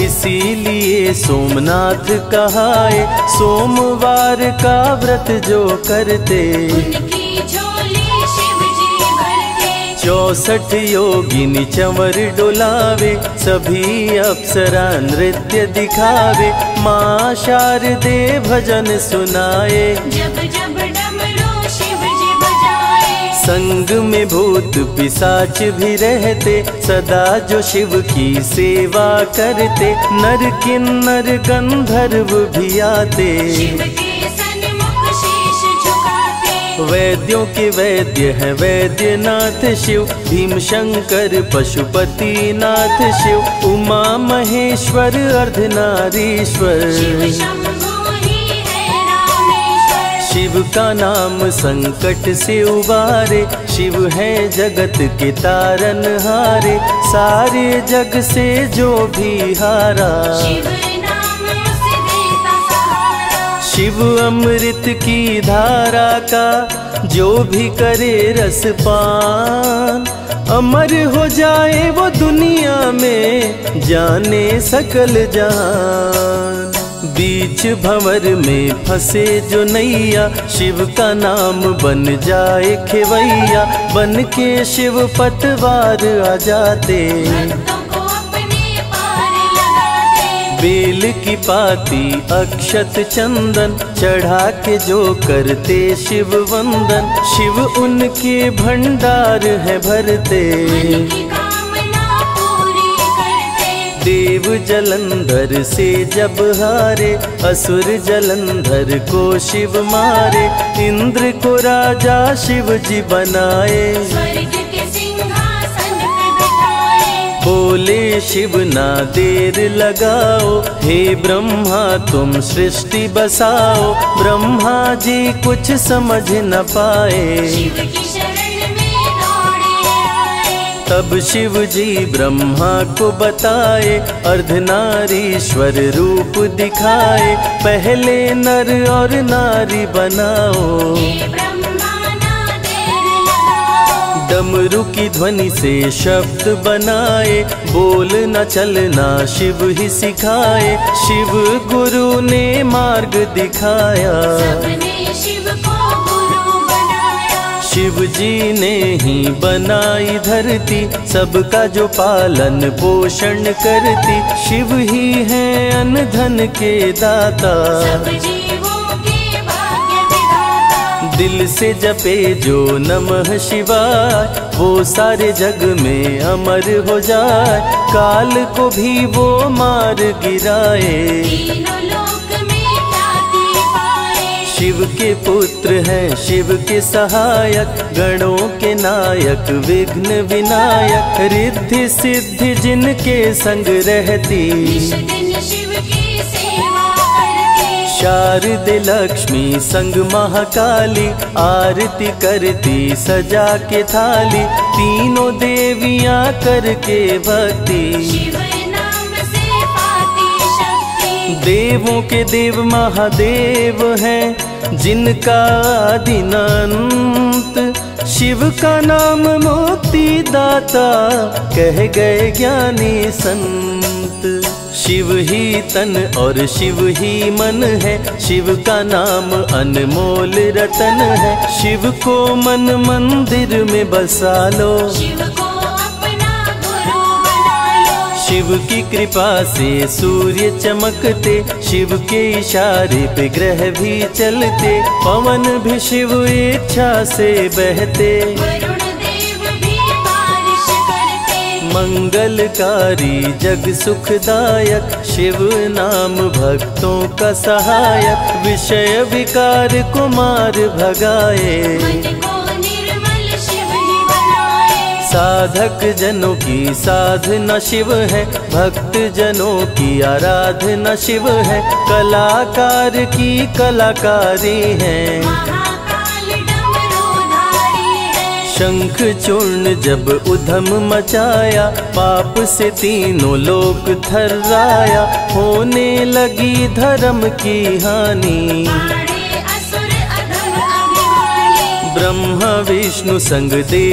इसीलिए सोमनाथ कहाए, सोमवार का व्रत जो करते। उनकी झोली शिव जी भरते। 64 योगिनी चंवर डोलावे, सभी अप्सरा नृत्य दिखावे। माँ शारदे भजन सुनाए, जब जब डमरू शिव जी बजाए। संग में भूत पिशाच भी रहते, सदा जो शिव की सेवा करते। नर किन्नर गंधर्व भी आते, शिव के सन्मुख शीश झुकाते। वैद्यों के वैद्य है वैद्यनाथ शिव। भीम शंकर पशुपति नाथ शिव। उमा महेश्वर अर्धनारीश्वर, शिव शंभु ही है रामेश्वर। शिव का नाम संकट से उबारे। शिव है जगत के तारनहारे, सारे जग से जो भी हारा। शिव नाम उसे देता सहारा। शिव अमृत की धारा का जो भी करे रसपान, अमर हो जाए वो दुनिया में, जाने सकल जहान। बीच भंवर में फंसे जो नैया, शिव का नाम बन जाए खेवैया। बन के शिव पतवार आ जाते, भक्तों को अपने पार लगाते। बेल की पाती अक्षत चंदन चढ़ा के जो करते शिव वंदन, शिव उनके भंडार है भरते। मन की कामना पूरी करते। देव जलंधर से जब हारे, असुर जलंधर को शिव मारे। इंद्र को राजा शिव जी बनाए, स्वर्ग के सिंहासन पे बिठाए। बोले शिव ना देर लगाओ, हे ब्रह्मा तुम सृष्टि बसाओ। ब्रह्मा जी कुछ समझ न पाए, शिव की शरण में दौड़े आए। तब शिव जी ब्रह्मा को बताए, अर्धनारीश्वर रूप दिखाए। पहले नर और नारी बनाओ, हे ब्रह्मा ना देर लगाओ। डमरू की ध्वनि से शब्द बनाए। बोल न चलना शिव ही सिखाए, शिव गुरु ने मार्ग दिखाया। सबने शिव को गुरु बनाया। शिव जी ने ही बनाई धरती, सबका जो पालन पोषण करती। शिव ही है अन्न धन के दाता, सब जीवों के भाग्य विधाता। दिल से जपे जो नमः शिवाय, वो सारे जग में अमर हो जाए। काल को भी वो मार गिराए, तीनों लोक में ख्याति पाए। शिव के पुत्र हैं शिव के सहायक, गणों के नायक विघ्न विनायक। रिद्धि सिद्धि जिनके संग रहती, निश दिन शिव की सेवा करते। शारदे लक्ष्मी संग महाकाली, आरती करती सजा के थाली। तीनों देवियां करके भक्ति, शिव नाम से पाती शक्ति। देवों के देव महादेव हैं, जिनका आदि न अंत। शिव का नाम मुक्ति दाता, कह गए ज्ञानी संत। शिव ही तन और शिव ही मन है, शिव का नाम अनमोल रतन है। शिव को मन मंदिर में बसा लो, शिव को अपना गुरु बना लो। शिव की कृपा से सूर्य चमकते, शिव के इशारे पे ग्रह भी चलते। पवन भी शिव इच्छा से बहते, वरुण देव भी बारिश करते। मंगलकारी जग सुखदायक, शिव नाम भक्तों का सहायक। विषय विकार को मार भगाए, मन को निर्मल शिव ही बनाए। साधक जनों की साधना शिव है, भक्त जनों की आराधना शिव है। कलाकार की कलाकारी है, महाकाल डमरूधारी है। शंख चूर्ण जब उधम मचाया, पाप से तीनों लोक थर्राया। होने लगी धर्म की हानि, मारे असुर अधम अभिमानी। ब्रह्मा विष्णु संग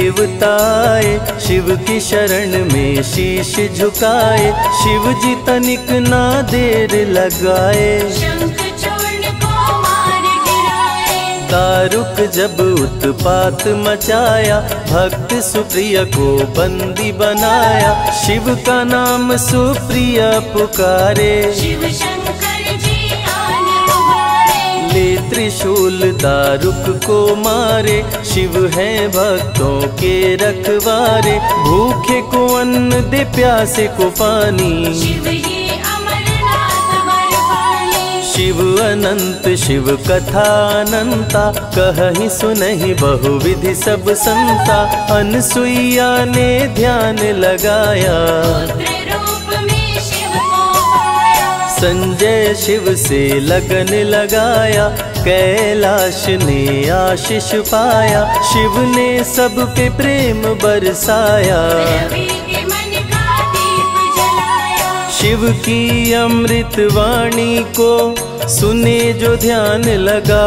देवताए, शिव की शरण में शीश झुकाए। शिव जी तनिक ना देर लगाए, शंख चूर्ण को मार गिराए। दारुक जब उत्पात मचाया, भक्त सुप्रिय को बंदी बनाया। शिव का नाम सुप्रिय पुकारे, शिव शंकर जी आन उबारे। ले त्रिशूल दारुक को मारे। शिव है भक्तों के रखवारे, भूखे को अन्न दे प्यासे को पानी। शिव ही अमरनाथ बरपाली। शिव अनंत शिव कथा अनंता, कहीं सुनहि बहुविधि सब संता। अनसुईया ने ध्यान लगाया, पुत्र रूप में शिव को पाया। संजय शिव से लगन लगाया। कैलाश ने आशीष पाया, शिव ने सब पे प्रेम बरसाया। रवि के मन का दीप जलाया। शिव की अमृत वाणी को सुने जो ध्यान लगा,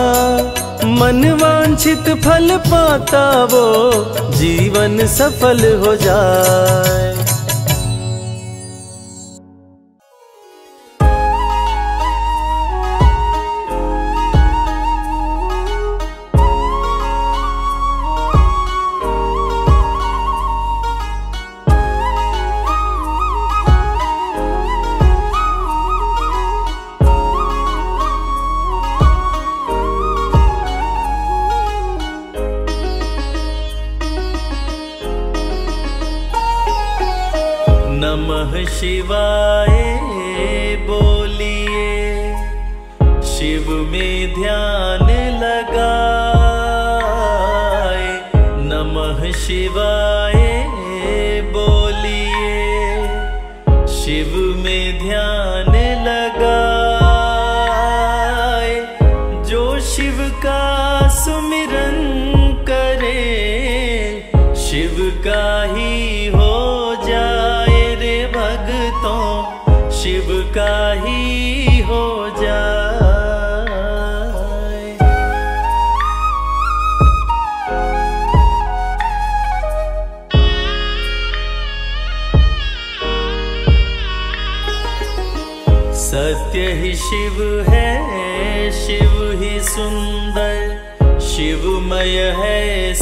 मन वांछित फल पाता वो जीवन सफल हो जाए। नमः शिवाय बोलिए, शिव में ध्यान लगाए। नमः शिवाय बोलिए, शिव में ध्यान लगाए। जो शिव का सुमिरन करे, शिव का ही हो जाए रे भक्तों, शिव का ही हो जाए। सत्य ही शिव है, शिव ही सुंदर, शिवमय है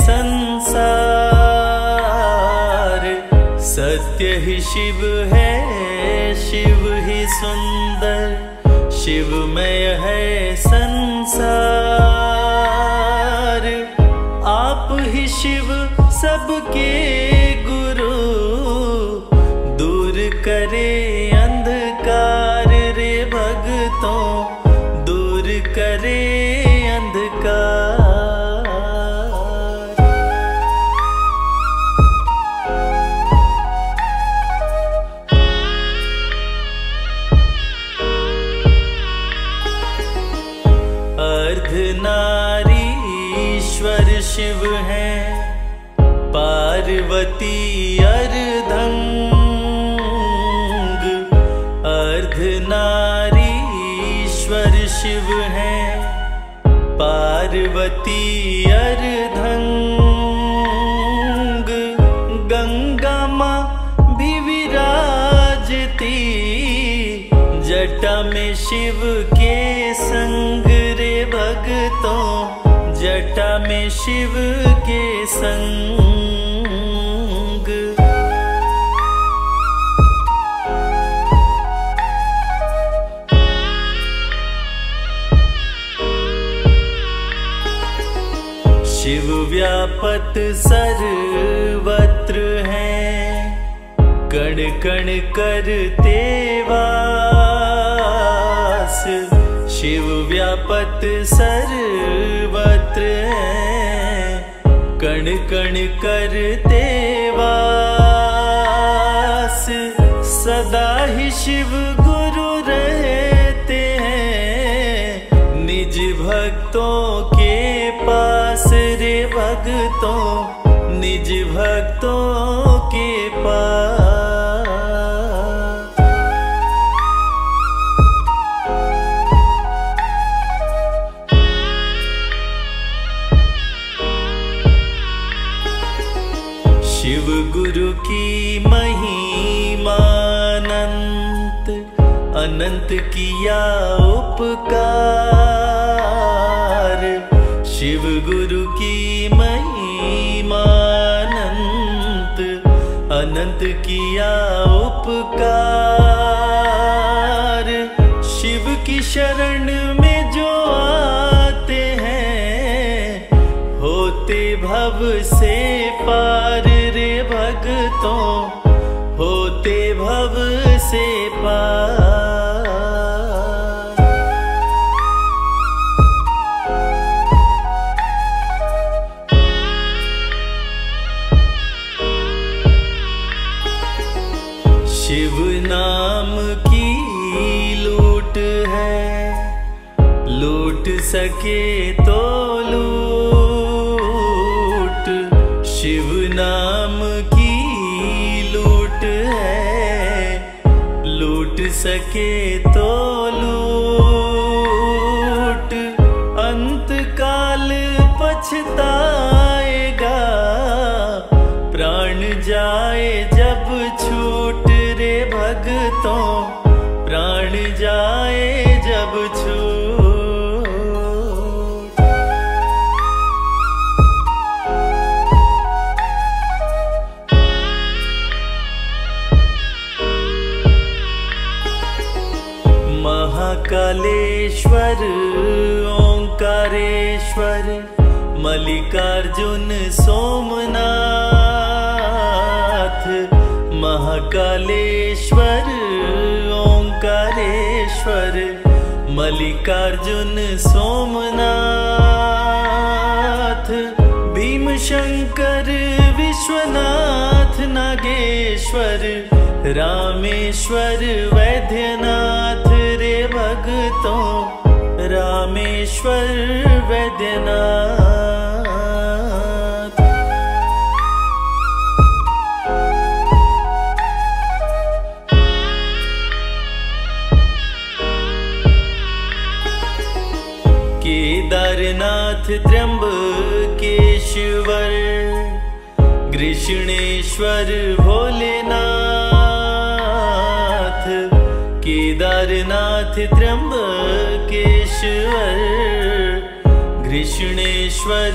संसार। सत्य ही शिव है, शिव ही सुंदर, शिवमय है संसार। आप ही शिव सबके गुरु, दूर करे अंधकार रे भक्तों, दूर करे अंधकार। अर्धनारीश्वर शिव हैं, पार्वती अर्धंग। अर्धनारीश्वर शिव हैं, पार्वती अर्धंग। गंगा माँ भी विराजती, जटा में शिव के संग रे भक्तों, जटा में शिव के संग। शिव व्यापत सर्वत्र हैं, कण कण करते वास। शिव व्यापत सर्वत्र हैं, कण कण करते वास। सदा ही शिव गुरु रहते हैं, निज भक्तों के पास रे भक्तों, निज भक्तों के पास। शिव गुरु की महिमा अनंत, अनंत किया उपकार। शिव गुरु की महिमा अनंत, अनंत किया उपकार। शिव की शरण में जो आते हैं, होते भव से पार रे भक्तों, होते भव से पार। शिव नाम की लूट है, लूट सके तो लूट। शिव नाम की लूट है, लूट सके तो लूट। अंत काल पछताएगा, प्राण जाए जब छूट रे भक्तों, प्राण जाए जब छूट। महाकालेश्वर ओंकारेश्वर, मल्लिकार्जुन सोमनाथ। महाकालेश्वर ओंकारेश्वर मल्लिकार्जुन सोमनाथ भीमशंकर विश्वनाथ नागेश्वर रामेश्वर वैद्यनाथ रे भगतों रामेश्वर वैद्यनाथ। केदारनाथ त्र्यंबकेश्वर कृष्णेश्वर भोलेनाथ केदारनाथ त्र्यंबकेश्वर कृष्णेश्वर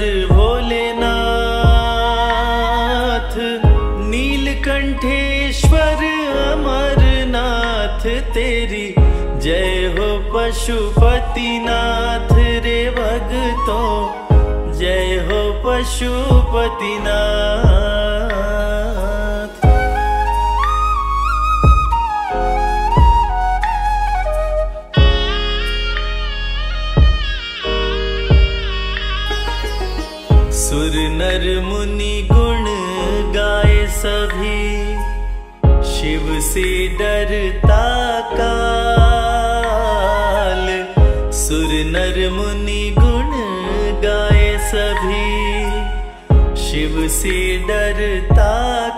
भोलेनाथ नीलकंठेश्वर अमरनाथ तेरी जय हो पशुपतिनाथ रे भगतों जय हो पशुपतिनाथ। सुर नर मुनि गुण गाए सभी शिव से डरता काल सुर नर मुनि गुण गाए सभी शिव से डरता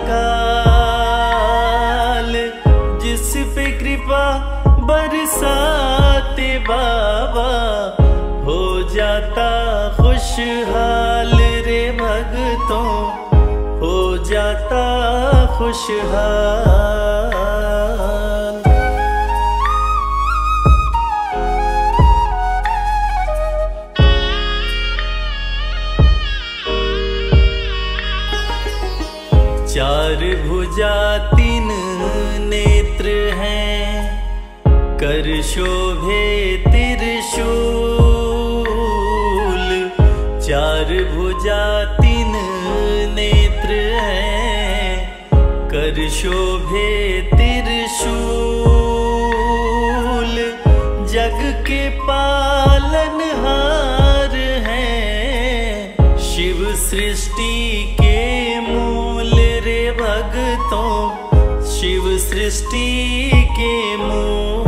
काल जिस पे कृपा बरसाते बाबा हो जाता खुशहाल रे भगतों हो जाता खुशहाल। चार भुजा तीन नेत्र हैं कर शोभे त्रिशूल चार भुजा तीन नेत्र हैं कर शोभे त्रिशूल जग के पालनहार हैं शिव सृष्टि के मूल रे भगतों शिव सृष्टि के मूल।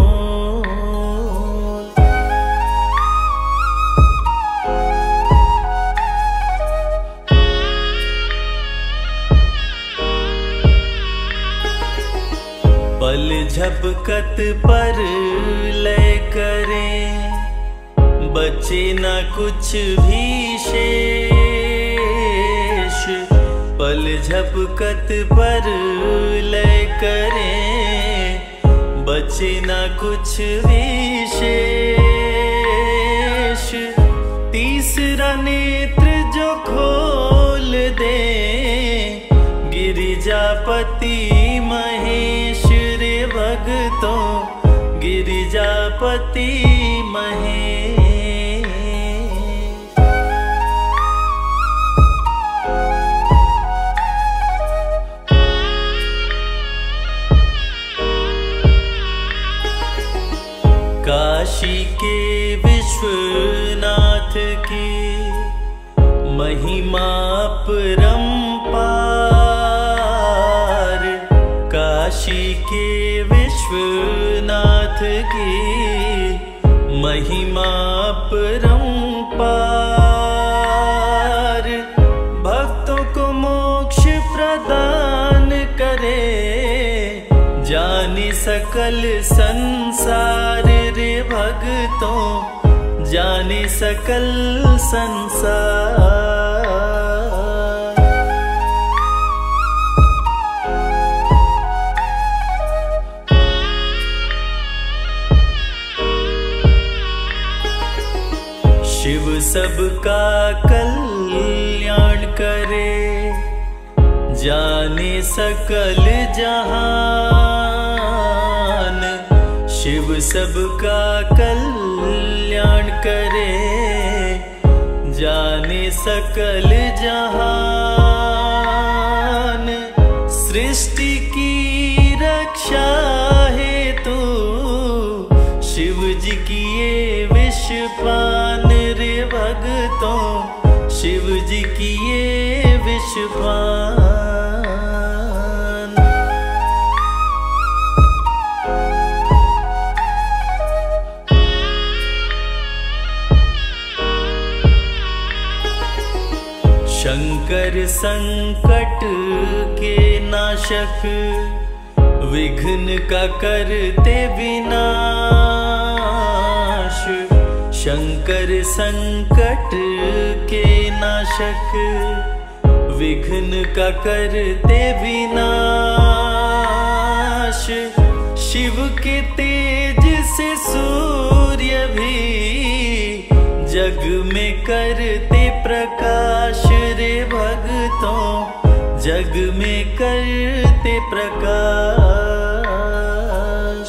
पल झपकत पर लय करें बचे न कुछ भी शेष पल झपकत पर लय करें बचे न कुछ भी शेष तीसरा नेत्र जो खोल दे गिरिजापति महेश रे भगतों गिरिजापति महेश। काशी के विश्वनाथ की महिमा अपरंपार काशी के विश्वनाथ की महिमा अपरंपार भक्तों को मोक्ष प्रदान करे जाने सकल संसार रे भगतों जाने सकल संसार। शिव सबका कल्याण करे जाने सकल जहान शिव सबका कल्याण करे जाने सकल जहान सृष्टि की रक्षा हेतु शिव जी किए विषपान रे भगतों, शिव जी किए विषपान। शंकर संकट के नाशक, विघ्न का करते विनाश। शंकर संकट के नाशक, विघ्न का करते विनाश। शिव के तेज से सूर्य भी जग में करते प्रकाश रे भगतों, जग में करते प्रकाश।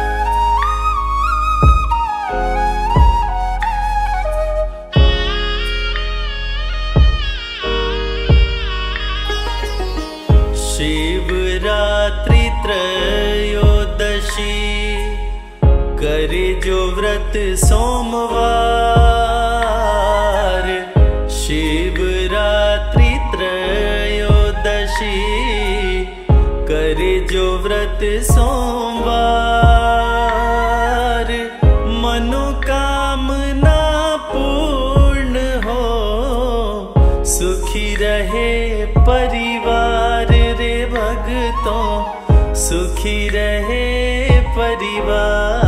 शिवरात्रि त्रयोदशी करे जो व्रत सोमवार। शिवरात्रि त्रयोदशी करे जो व्रत सोमवार। मनोकामना पूर्ण हो, सुखी रहे परिवार रे भगतों, सुखी रहे परिवार।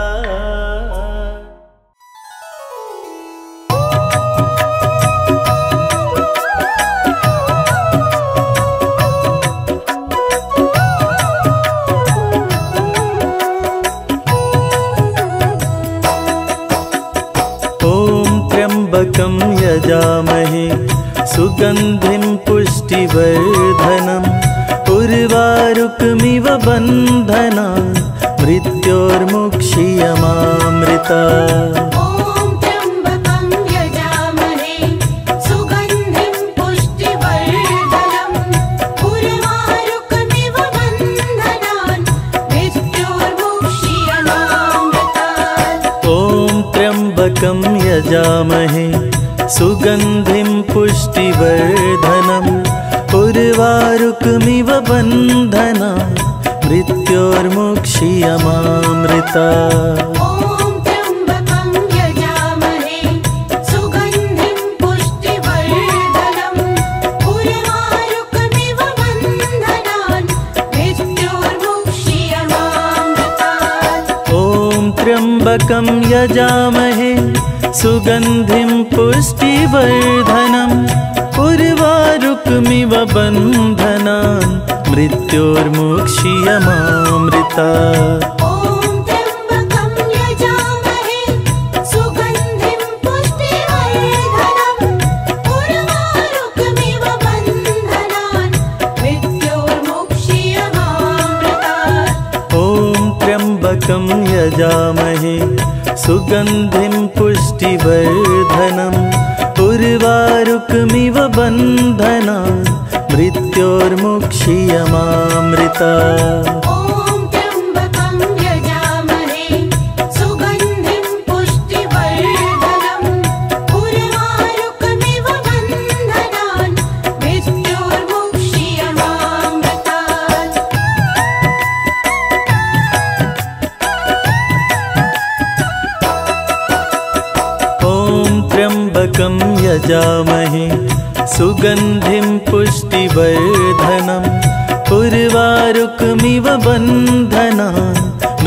त्र्यंबकं यजामहे सुगंधिं पुष्टिवर्धनम् उर्वारुकमिव बन्धनान् मृत्योर्मुक्षीयमामृतात्। ॐ त्र्यंबकं यजामहे सुगंधिं पुष्टिवर्धनम् उर्वारुकमिव बन्धनान् मृत्योर्मुक्षीयमामृतात्। ॐ त्र्यंबकं यजामहे सुगंधिं पुष्टिवर्धनम् उर्वारुकमिव बन्धनान् मृत्योर्मुक्षीयमामृतात्। ॐ त्र्यंबकं यजामहे सुगंधिं पुष्टिवर्धनम् उर्वारुकमिव बन्धनान् मृत्योर्मुक्षीयमामृतात्। ॐ त्र्यंबकं यजामहे सुगंधिं पुष्टिवर्धनम् उर्वारुकमिव बन्धनान् मृत्योर्मुक्षीयमामृतात्। ॐ त्र्यंबकं यजामहे सुगंधिं पुष्टिवर्धनम् उर्वारुकमिव बन्धनान् मृत्योर्मुक्षीयमामृतात्। ॐ त्र्यंबकं यजामहे सुगंधिं पुष्टिवर्धनम् उर्वारुकमिव बन्धनान् मृत्योर्मुक्षीयमामृतात्। ॐ त्र्यंबकं यजामहे सुगंधिं पुष्टिवर्धनम् उर्वारुकमिव बन्धनान् मृत्योर्मुक्षीयमामृतात्। ॐ त्र्यंबकं यजामहे सुगंधिं पुष्टिवर्धनम् उर्वारुकमिव बन्धनान्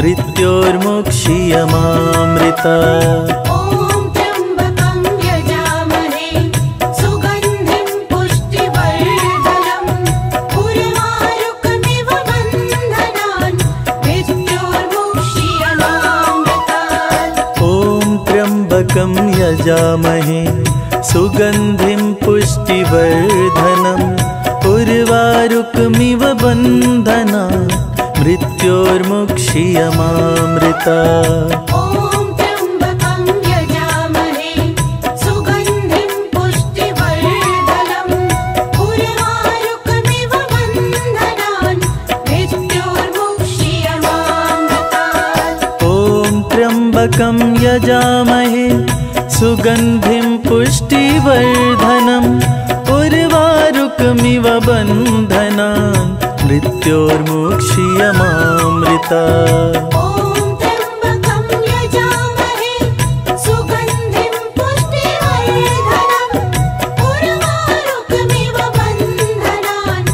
मृत्योर्मुक्षीयमामृतात्। ॐ त्र्यंबकं यजामहे सुगंधिं पुष्टिवर्धनम् उर्वारुकमिव बन्धनान् मृत्योर्मुक्षीयमामृतात्। ॐ त्र्यंबकं यजामहे सुगंधिं पुष्टिवर्धनम् उर्वारुकमिव बन्धनान् मृत्योर्मुक्षीयमामृतात्। ॐ त्र्यंबकं यजामहे सुगंधिं पुष्टिवर्धनम् उर्वारुकमिव बन्धनान् त्र्यम्बकं यजामहे सुगन्धिं पुष्टिवर्धनम् उर्वारुकमिव बन्धनान् मृत्योर्मुक्षीयमामृतात्। ॐ त्र्यम्बकं यजामहे सुगन्धिं पुष्टिवर्धनम् उर्वारुकमिव बन्धनान्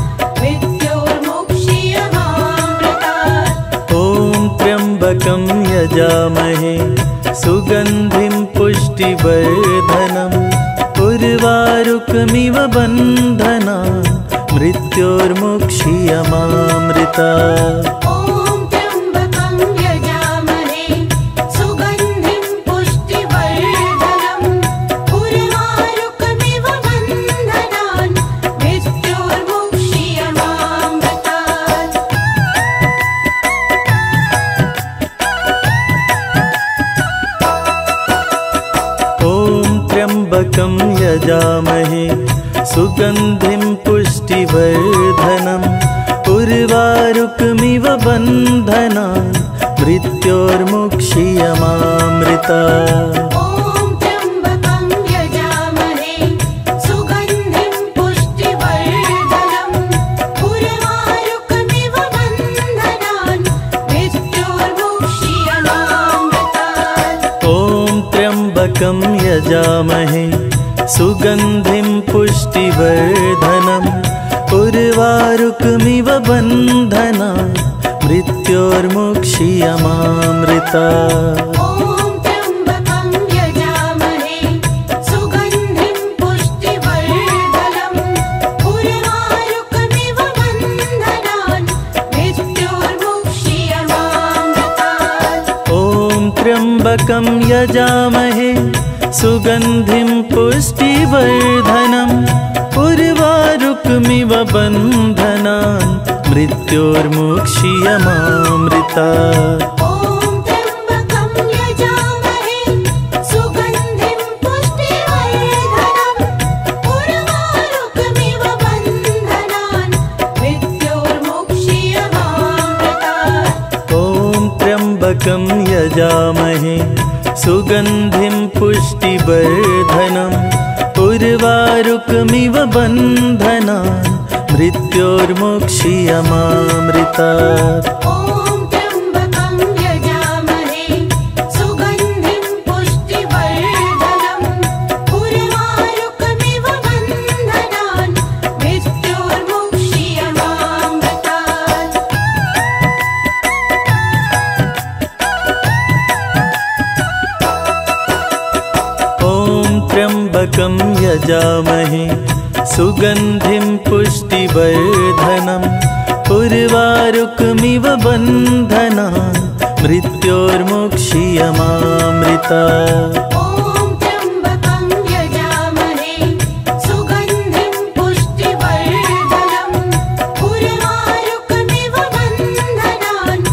मृत्योर्मुक्षीयमामृतात्। ॐ त्र्यम्बकं यजामहे सुगन्धिं पुष्टिवर्धनम् उर्वारुकमिव बन्धनान् मृत्योर्मुक्षीयमामृतात्। ॐ त्र्यम्बकं यजामहे सुगन्धिं पुष्टिवर्धनम् उर्वारुकमिव बन्धनान् मृत्योर्मुक्षीयमामृतात्। ॐ त्र्यम्बकं यजामहे सुगन्धिं पुष्टिवर्धनम् उर्वारुकमिव बन्धनान् मृत्योर्मुक्षीयमामृतात्। ॐ त्र्यम्बकं यजामहे सुगन्धिं पुष्टिवर्धनम् उर्वारुकमिव बन्धनान् मृत्योर्मुक्षीयमामृतात्। ॐ त्र्यम्बकं यजामहे सुगन्धिं पुष्टिवर्धनम् उर्वारुकमिव बन्धनान् मृत्योर्मुक्षीयमामृतात्। ॐ त्र्यम्बकं यजामहे सुगन्धिं पुष्टिवर्धनम् उर्वारुकमिव बन्धनान् मृत्योर्मुक्षीयमामृतात्। ॐ त्र्यम्बकं यजामहे सुगन्धिं पुष्टिवर्धनम् उर्वारुकमिव बन्धनान् मृत्योर्मुक्षीयमामृतात्। ॐ त्र्यम्बकं यजामहे सुगन्धिं पुष्टिवर्धनम् उर्वारुकमिव बन्धनान् मृत्योर्मुक्षीयमामृतात्। ॐ त्र्यम्बकं यजामहे सुगन्धिं पुष्टिवर्धनम् उर्वारुकमिव बन्धनान् मृत्योर्मुक्षीयमामृतात्। ॐ त्र्यम्बकं यजामहे सुगन्धिं पुष्टिवर्धनम् उर्वारुकमिव बन्धनान् मृत्योर्मुक्षीयमामृतात्। ॐ त्र्यम्बकं यजामहे सुगन्धिं पुष्टिवर्धनम् उर्वारुकमिव बन्धनान् मृत्योर्मुक्षीयमामृतात्। ॐ त्र्यम्बकं यजामहे सुगन्धिं पुष्टिवर्धनम् उर्वारुकमिव बन्धनान्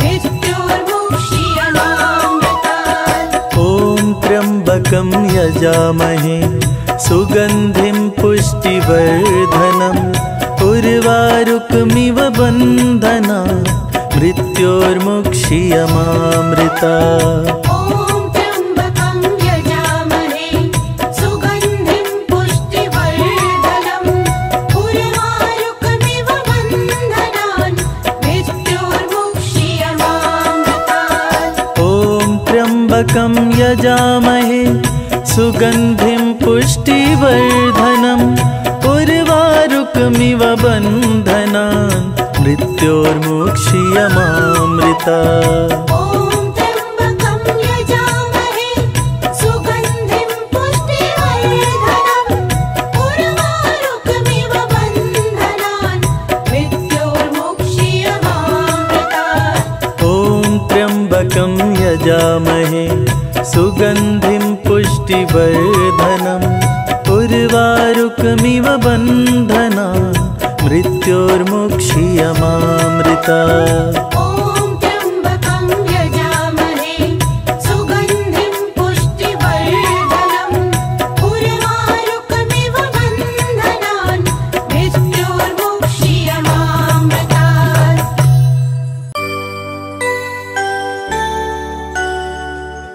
मृत्योर्मुक्षीयमामृतात्। ॐ त्र्यम्बकं यजामहे सुगन्धिं पुष्टिवर्धनम् उर्वारुकमिव बन्धनान् मृत्योर्मुक्षीयमामृतात्। ॐ त्र्यम्बकं यजामहे सुगन्धिं पुष्टिवर्धनम् उर्वारुकमिव बन्धनान् मृत्योर्मुक्षीयमामृतात्। ॐ त्र्यम्बकं यजामहे सुगन्धिं पुष्टिवर्धनम् उर्वारुकमिव बन्धनान् मृत्योर्मुक्षीयमामृतात्। ॐ त्र्यम्बकं यजामहे सुगन्धिं पुष्टिवर्धनम् उर्वारुकमिव बन्धनान् मृत्योर्मुक्षीयमामृतात्। ॐ त्र्यम्बकं यजामहे सुगन्धिं पुष्टिवर्धनम् उर्वारुकमिव बन्धनान् मृत्योर्मुक्षीयमामृतात्। ॐ त्र्यम्बकं यजामहे सुगन्धिं पुष्टिवर्धनम् उर्वारुकमिव बन्धनान् मृत्योर्मुक्षीयमामृतात्।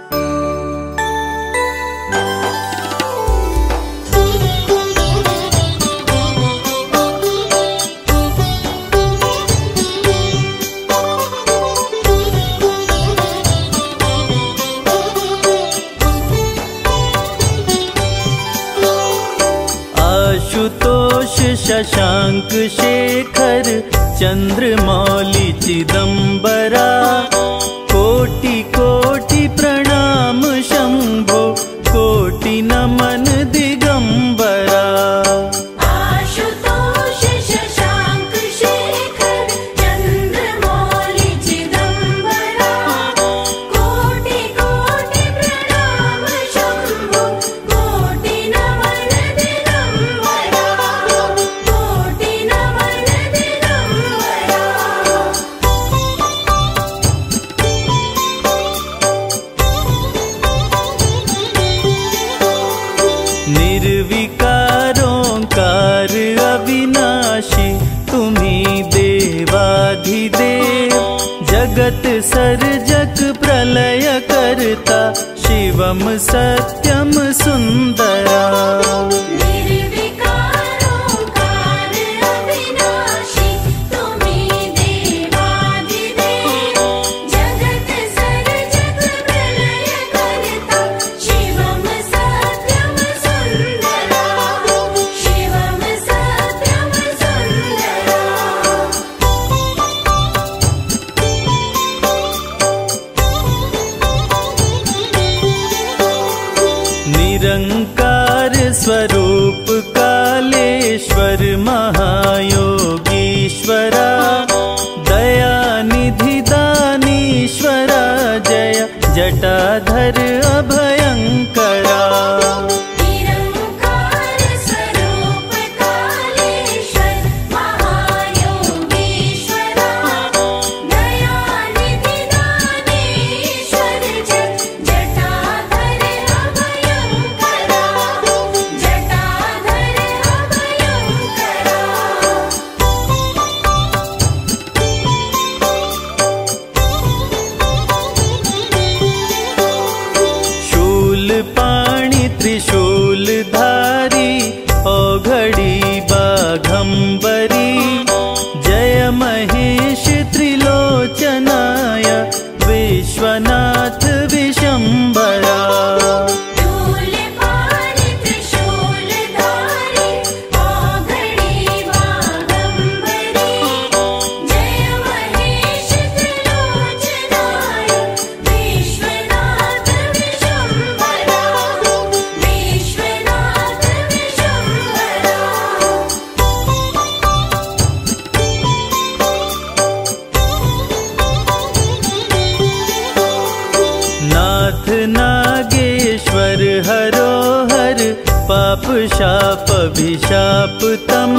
शशांक शेखर चंद्रमौली चिदंबरा कोटि कोटि प्रणाम शंभो कोटि नमन दिगंबरा। आशुतोष शशांक शेखर चंद्रमौली चिदंबरा कोटि कोटि प्रणाम शंभो कोटि नमन दिगंबरा कोटि नमन दिगंबरा। निर्विकारोंकार अविनाशी तुम्ही देवाधिदेव जगत सर्जक प्रलय करता शिवम सत्यम सुंदरा। निर्विकारोंकार अविनाशी तुम्ही देवाधिदेव जगत सर्जक प्रलय करता शिवम सत्यम सुंदरा शिवम सत्यम सुंदरा। निरंकार स्वरूप कालेश्वर महायोगीश्वरा दयानिधि दानीश्वरा जय जटाधर अभयंकरा। निरंकार स्वरूप कालेश्वर महायोगीश्वरा दयानिधि दानीश्वर जय जटाधर अभयंकरा जटाधर अभयंकरा। शूल पाणि त्रिशूल धारी औघड़ी बाघंबरी जय महेश त्रिलोचनाय विश्वनाथ विशंभरा। शूल पाणि त्रिशूल धारी औघड़ी बाघंबरी जय महेश त्रिलोचनाय विश्वनाथ विशंभरा विश्वनाथ विशंभरा। नाथ नागेश्वर हरोहर पाप शाप अभिशाप तम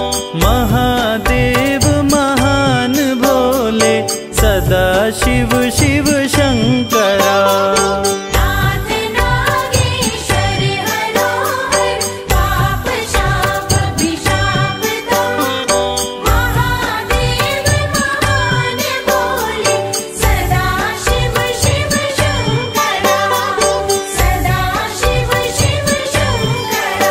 महादेव महान भोले सदा शिव शिव शंकरा। नाथ नागेश्वर हरोहर पाप शाप अभिशाप तम महादेव महान भोले सदा शिव शिव शंकरा सदा शिव शिव शंकरा।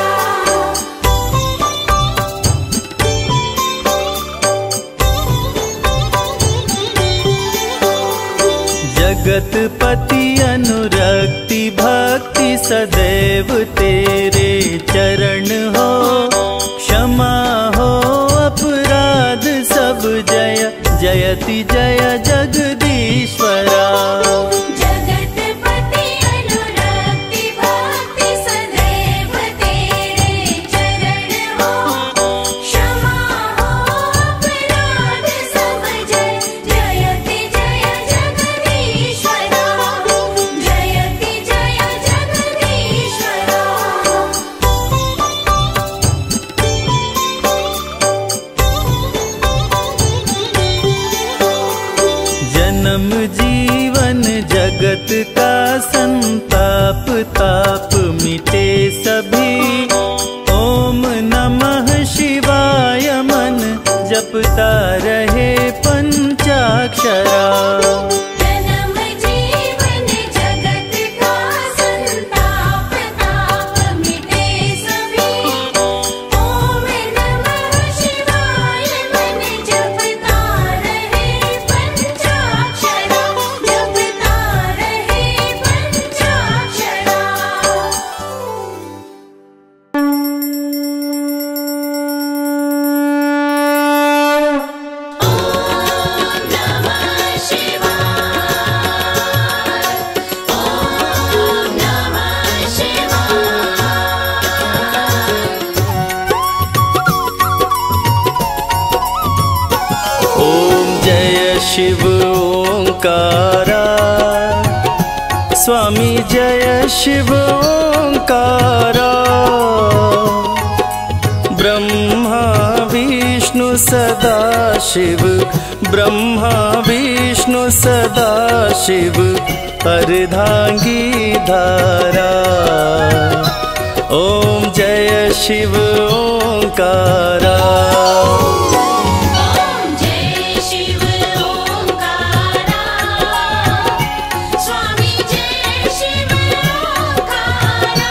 जगतपति अनुरक्ति भक्ति सदैव तेरे चरण हो क्षमा हो अपराध सब जय जयति जय जगदीश्वरा। जगतपति अनुरक्ति भक्ति सदैव तेरे चरण हो क्षमा हो अपराध सब जय जयति जय जगदीश्वरा जयति जय जगदीश्वरा। जन्म जीवन जगत का संताप ताप मिटे सभी ओम नमः शिवाय मन जपता रहे पंचाक्षरा। जन्म जीवन जगत का संताप ताप मिटे सभी ओम नमः शिवाय मन जपता रहे पंचाक्षरा जपता रहे पंचाक्षरा। शिव ओंकारा, स्वामी जय शिव ओंकारा। ब्रह्मा विष्णु सदा शिव, ब्रह्मा विष्णु सदा शिव, अर्धांगी धारा। ओम जय शिव ओंकारा। ओम जय शिव ओंकारा, स्वामी जय शिव ओंकारा।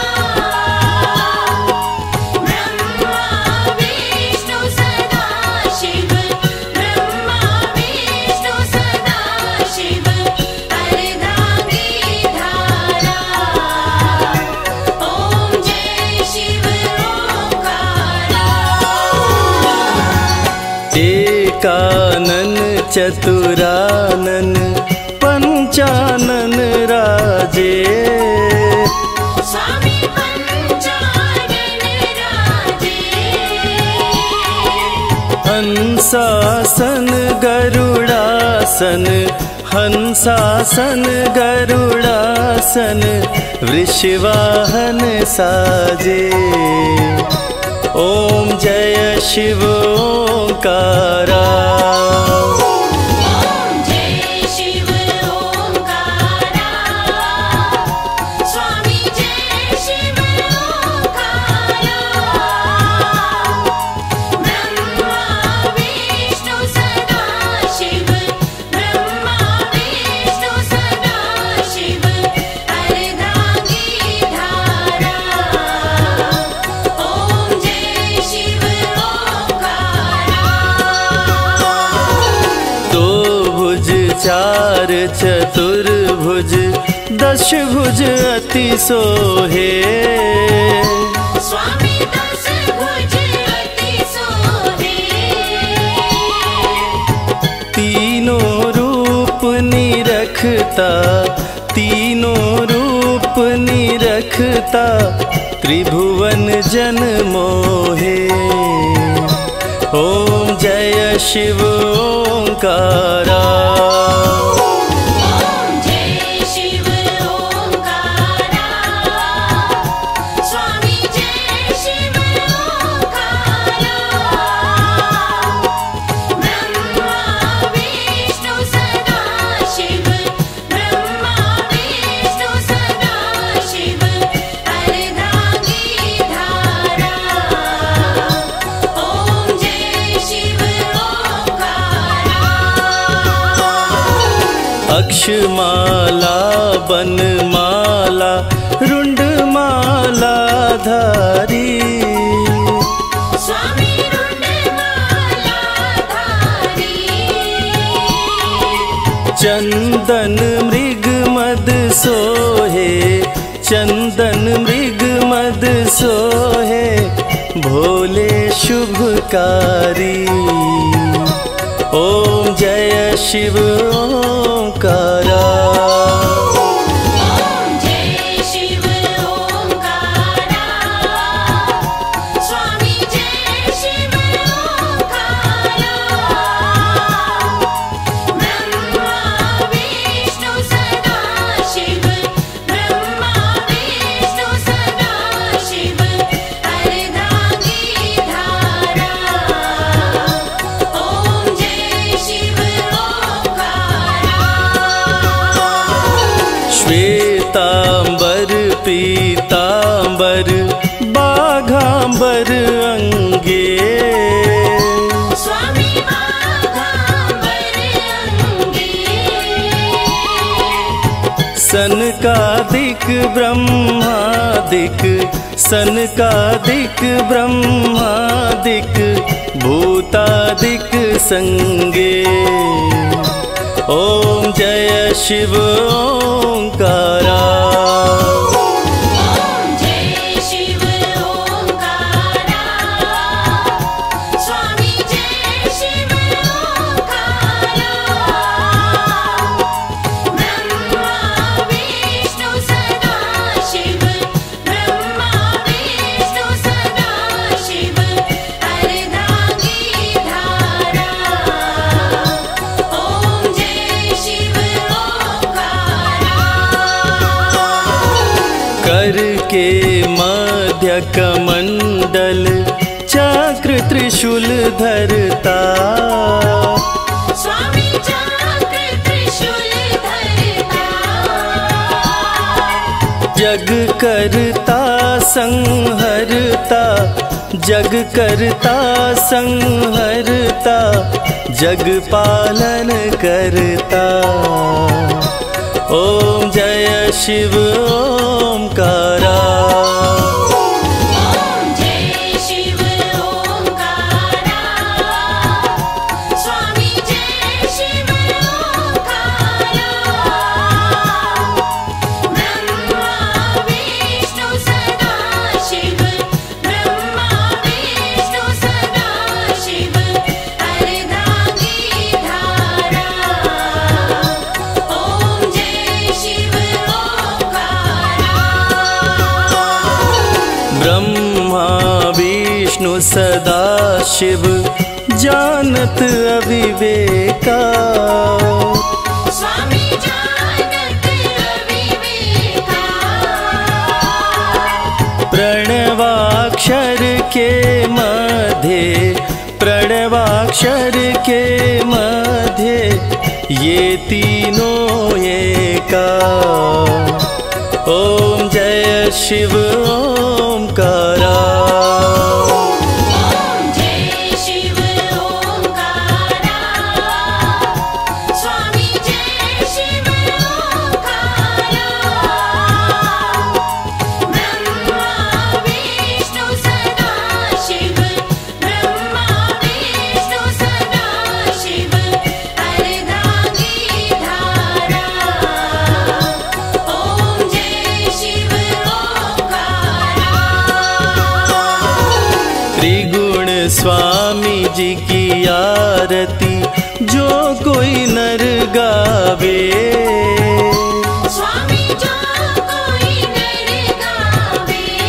ब्रह्मा विष्णु सदा शिव, ब्रह्मा विष्णु सदा शिव, अर्धांगी धारा। ओम जय शिव ओंकारा। एकानन चतुरानन पंचानन राजे, स्वामी पंचानन राजे। हंसासन गरुड़ासन, हंसासन गरुड़ासन, वृषवाहन साजे। ओम जय शिव ओंकारा। ओम जय शिव ओंकारा, स्वामी जय शिव ओंकारा। ब्रह्मा विष्णु सदा शिव, ब्रह्मा विष्णु सदा शिव, अर्धांगी धारा। ओम जय शिव ओंकारा। दो भुज चार चतुर्भुज, दश भुज अति सोहे। स्वामी दस भुज अति सोहे। तीनों रूप निरखता, तीनों रूप निरखता, त्रिभुवन जन मोहे। ओम जय शिव ओंकारा। ओम जय शिव ओंकारा, स्वामी जय शिव ओंकारा। ब्रह्मा विष्णु सदा शिव, ब्रह्मा विष्णु सदा शिव, अर्धांगी धारा। ओम जय शिव ओंकारा। अक्षमाला बनमाला रुंडमाला धारी, स्वामी रुंडमाला धारी। चंदन मृग मद सोहे, चंदन मृग मद सोहे, भोले शुभकारी। ओम जय शिव ओंकारा। ओम जय शिव ओंकारा, स्वामी जय शिव ओंकारा। ब्रह्मा विष्णु सदा शिव, ब्रह्मा विष्णु सदा शिव, अर्धांगी धारा। ओम जय शिव ओंकारा। श्वेतांबर पीतांबर बाघांबर अंगे, स्वामी बाघांबर अंगे। सनकादिक ब्रह्मादिक, सनकादिक ब्रह्मादिक, भूतादिक संगे। ओम जय शिव ओंकारा। ओम जय शिव ओंकारा, स्वामी जय शिव ओंकारा। ब्रह्मा विष्णु सदा शिव, ब्रह्मा विष्णु सदा शिव, अर्धांगी धारा। ओम जय के मध्य कमंडल चक्र त्रिशूल धरता। स्वामी चक्र त्रिशूल धरता। जग करता संहरता, जग करता संहरता, जग पालन करता। ओम जय शिव ओंकारा। ओम जय शिव ओंकारा। स्वामी जय शिव ओंकारा। ब्रह्मा विष्णु सदा शिव, ब्रह्मा विष्णु सदा शिव, अर्धांगी धारा। ओम जय शिव ओंकारा। ब्रह्मा विष्णु सदा शिव जानत अविवेका। स्वामी जानत अविवेका। प्रणवाक्षर के मध्य, प्रणवाक्षर के मध्य ये तीनों एका। ओम जय शिव ओंकारा। ओम जय शिव ओंकारा। स्वामी जय शिव ओंकारा। ब्रह्मा विष्णु सदा शिव, ब्रह्मा विष्णु सदा शिव, अर्धांगी धारा। ओम जय शिव ओंकारा। त्रिगुण स्वामी जी की आरती जो कोई नर गावे। स्वामी जो कोई नर गावे।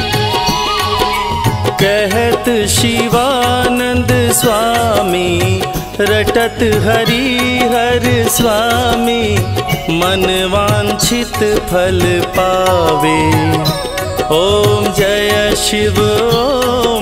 कहत शिवानंद स्वामी, रटत हरि हर स्वामी, मन वांछित फल पावे। ओम जय शिव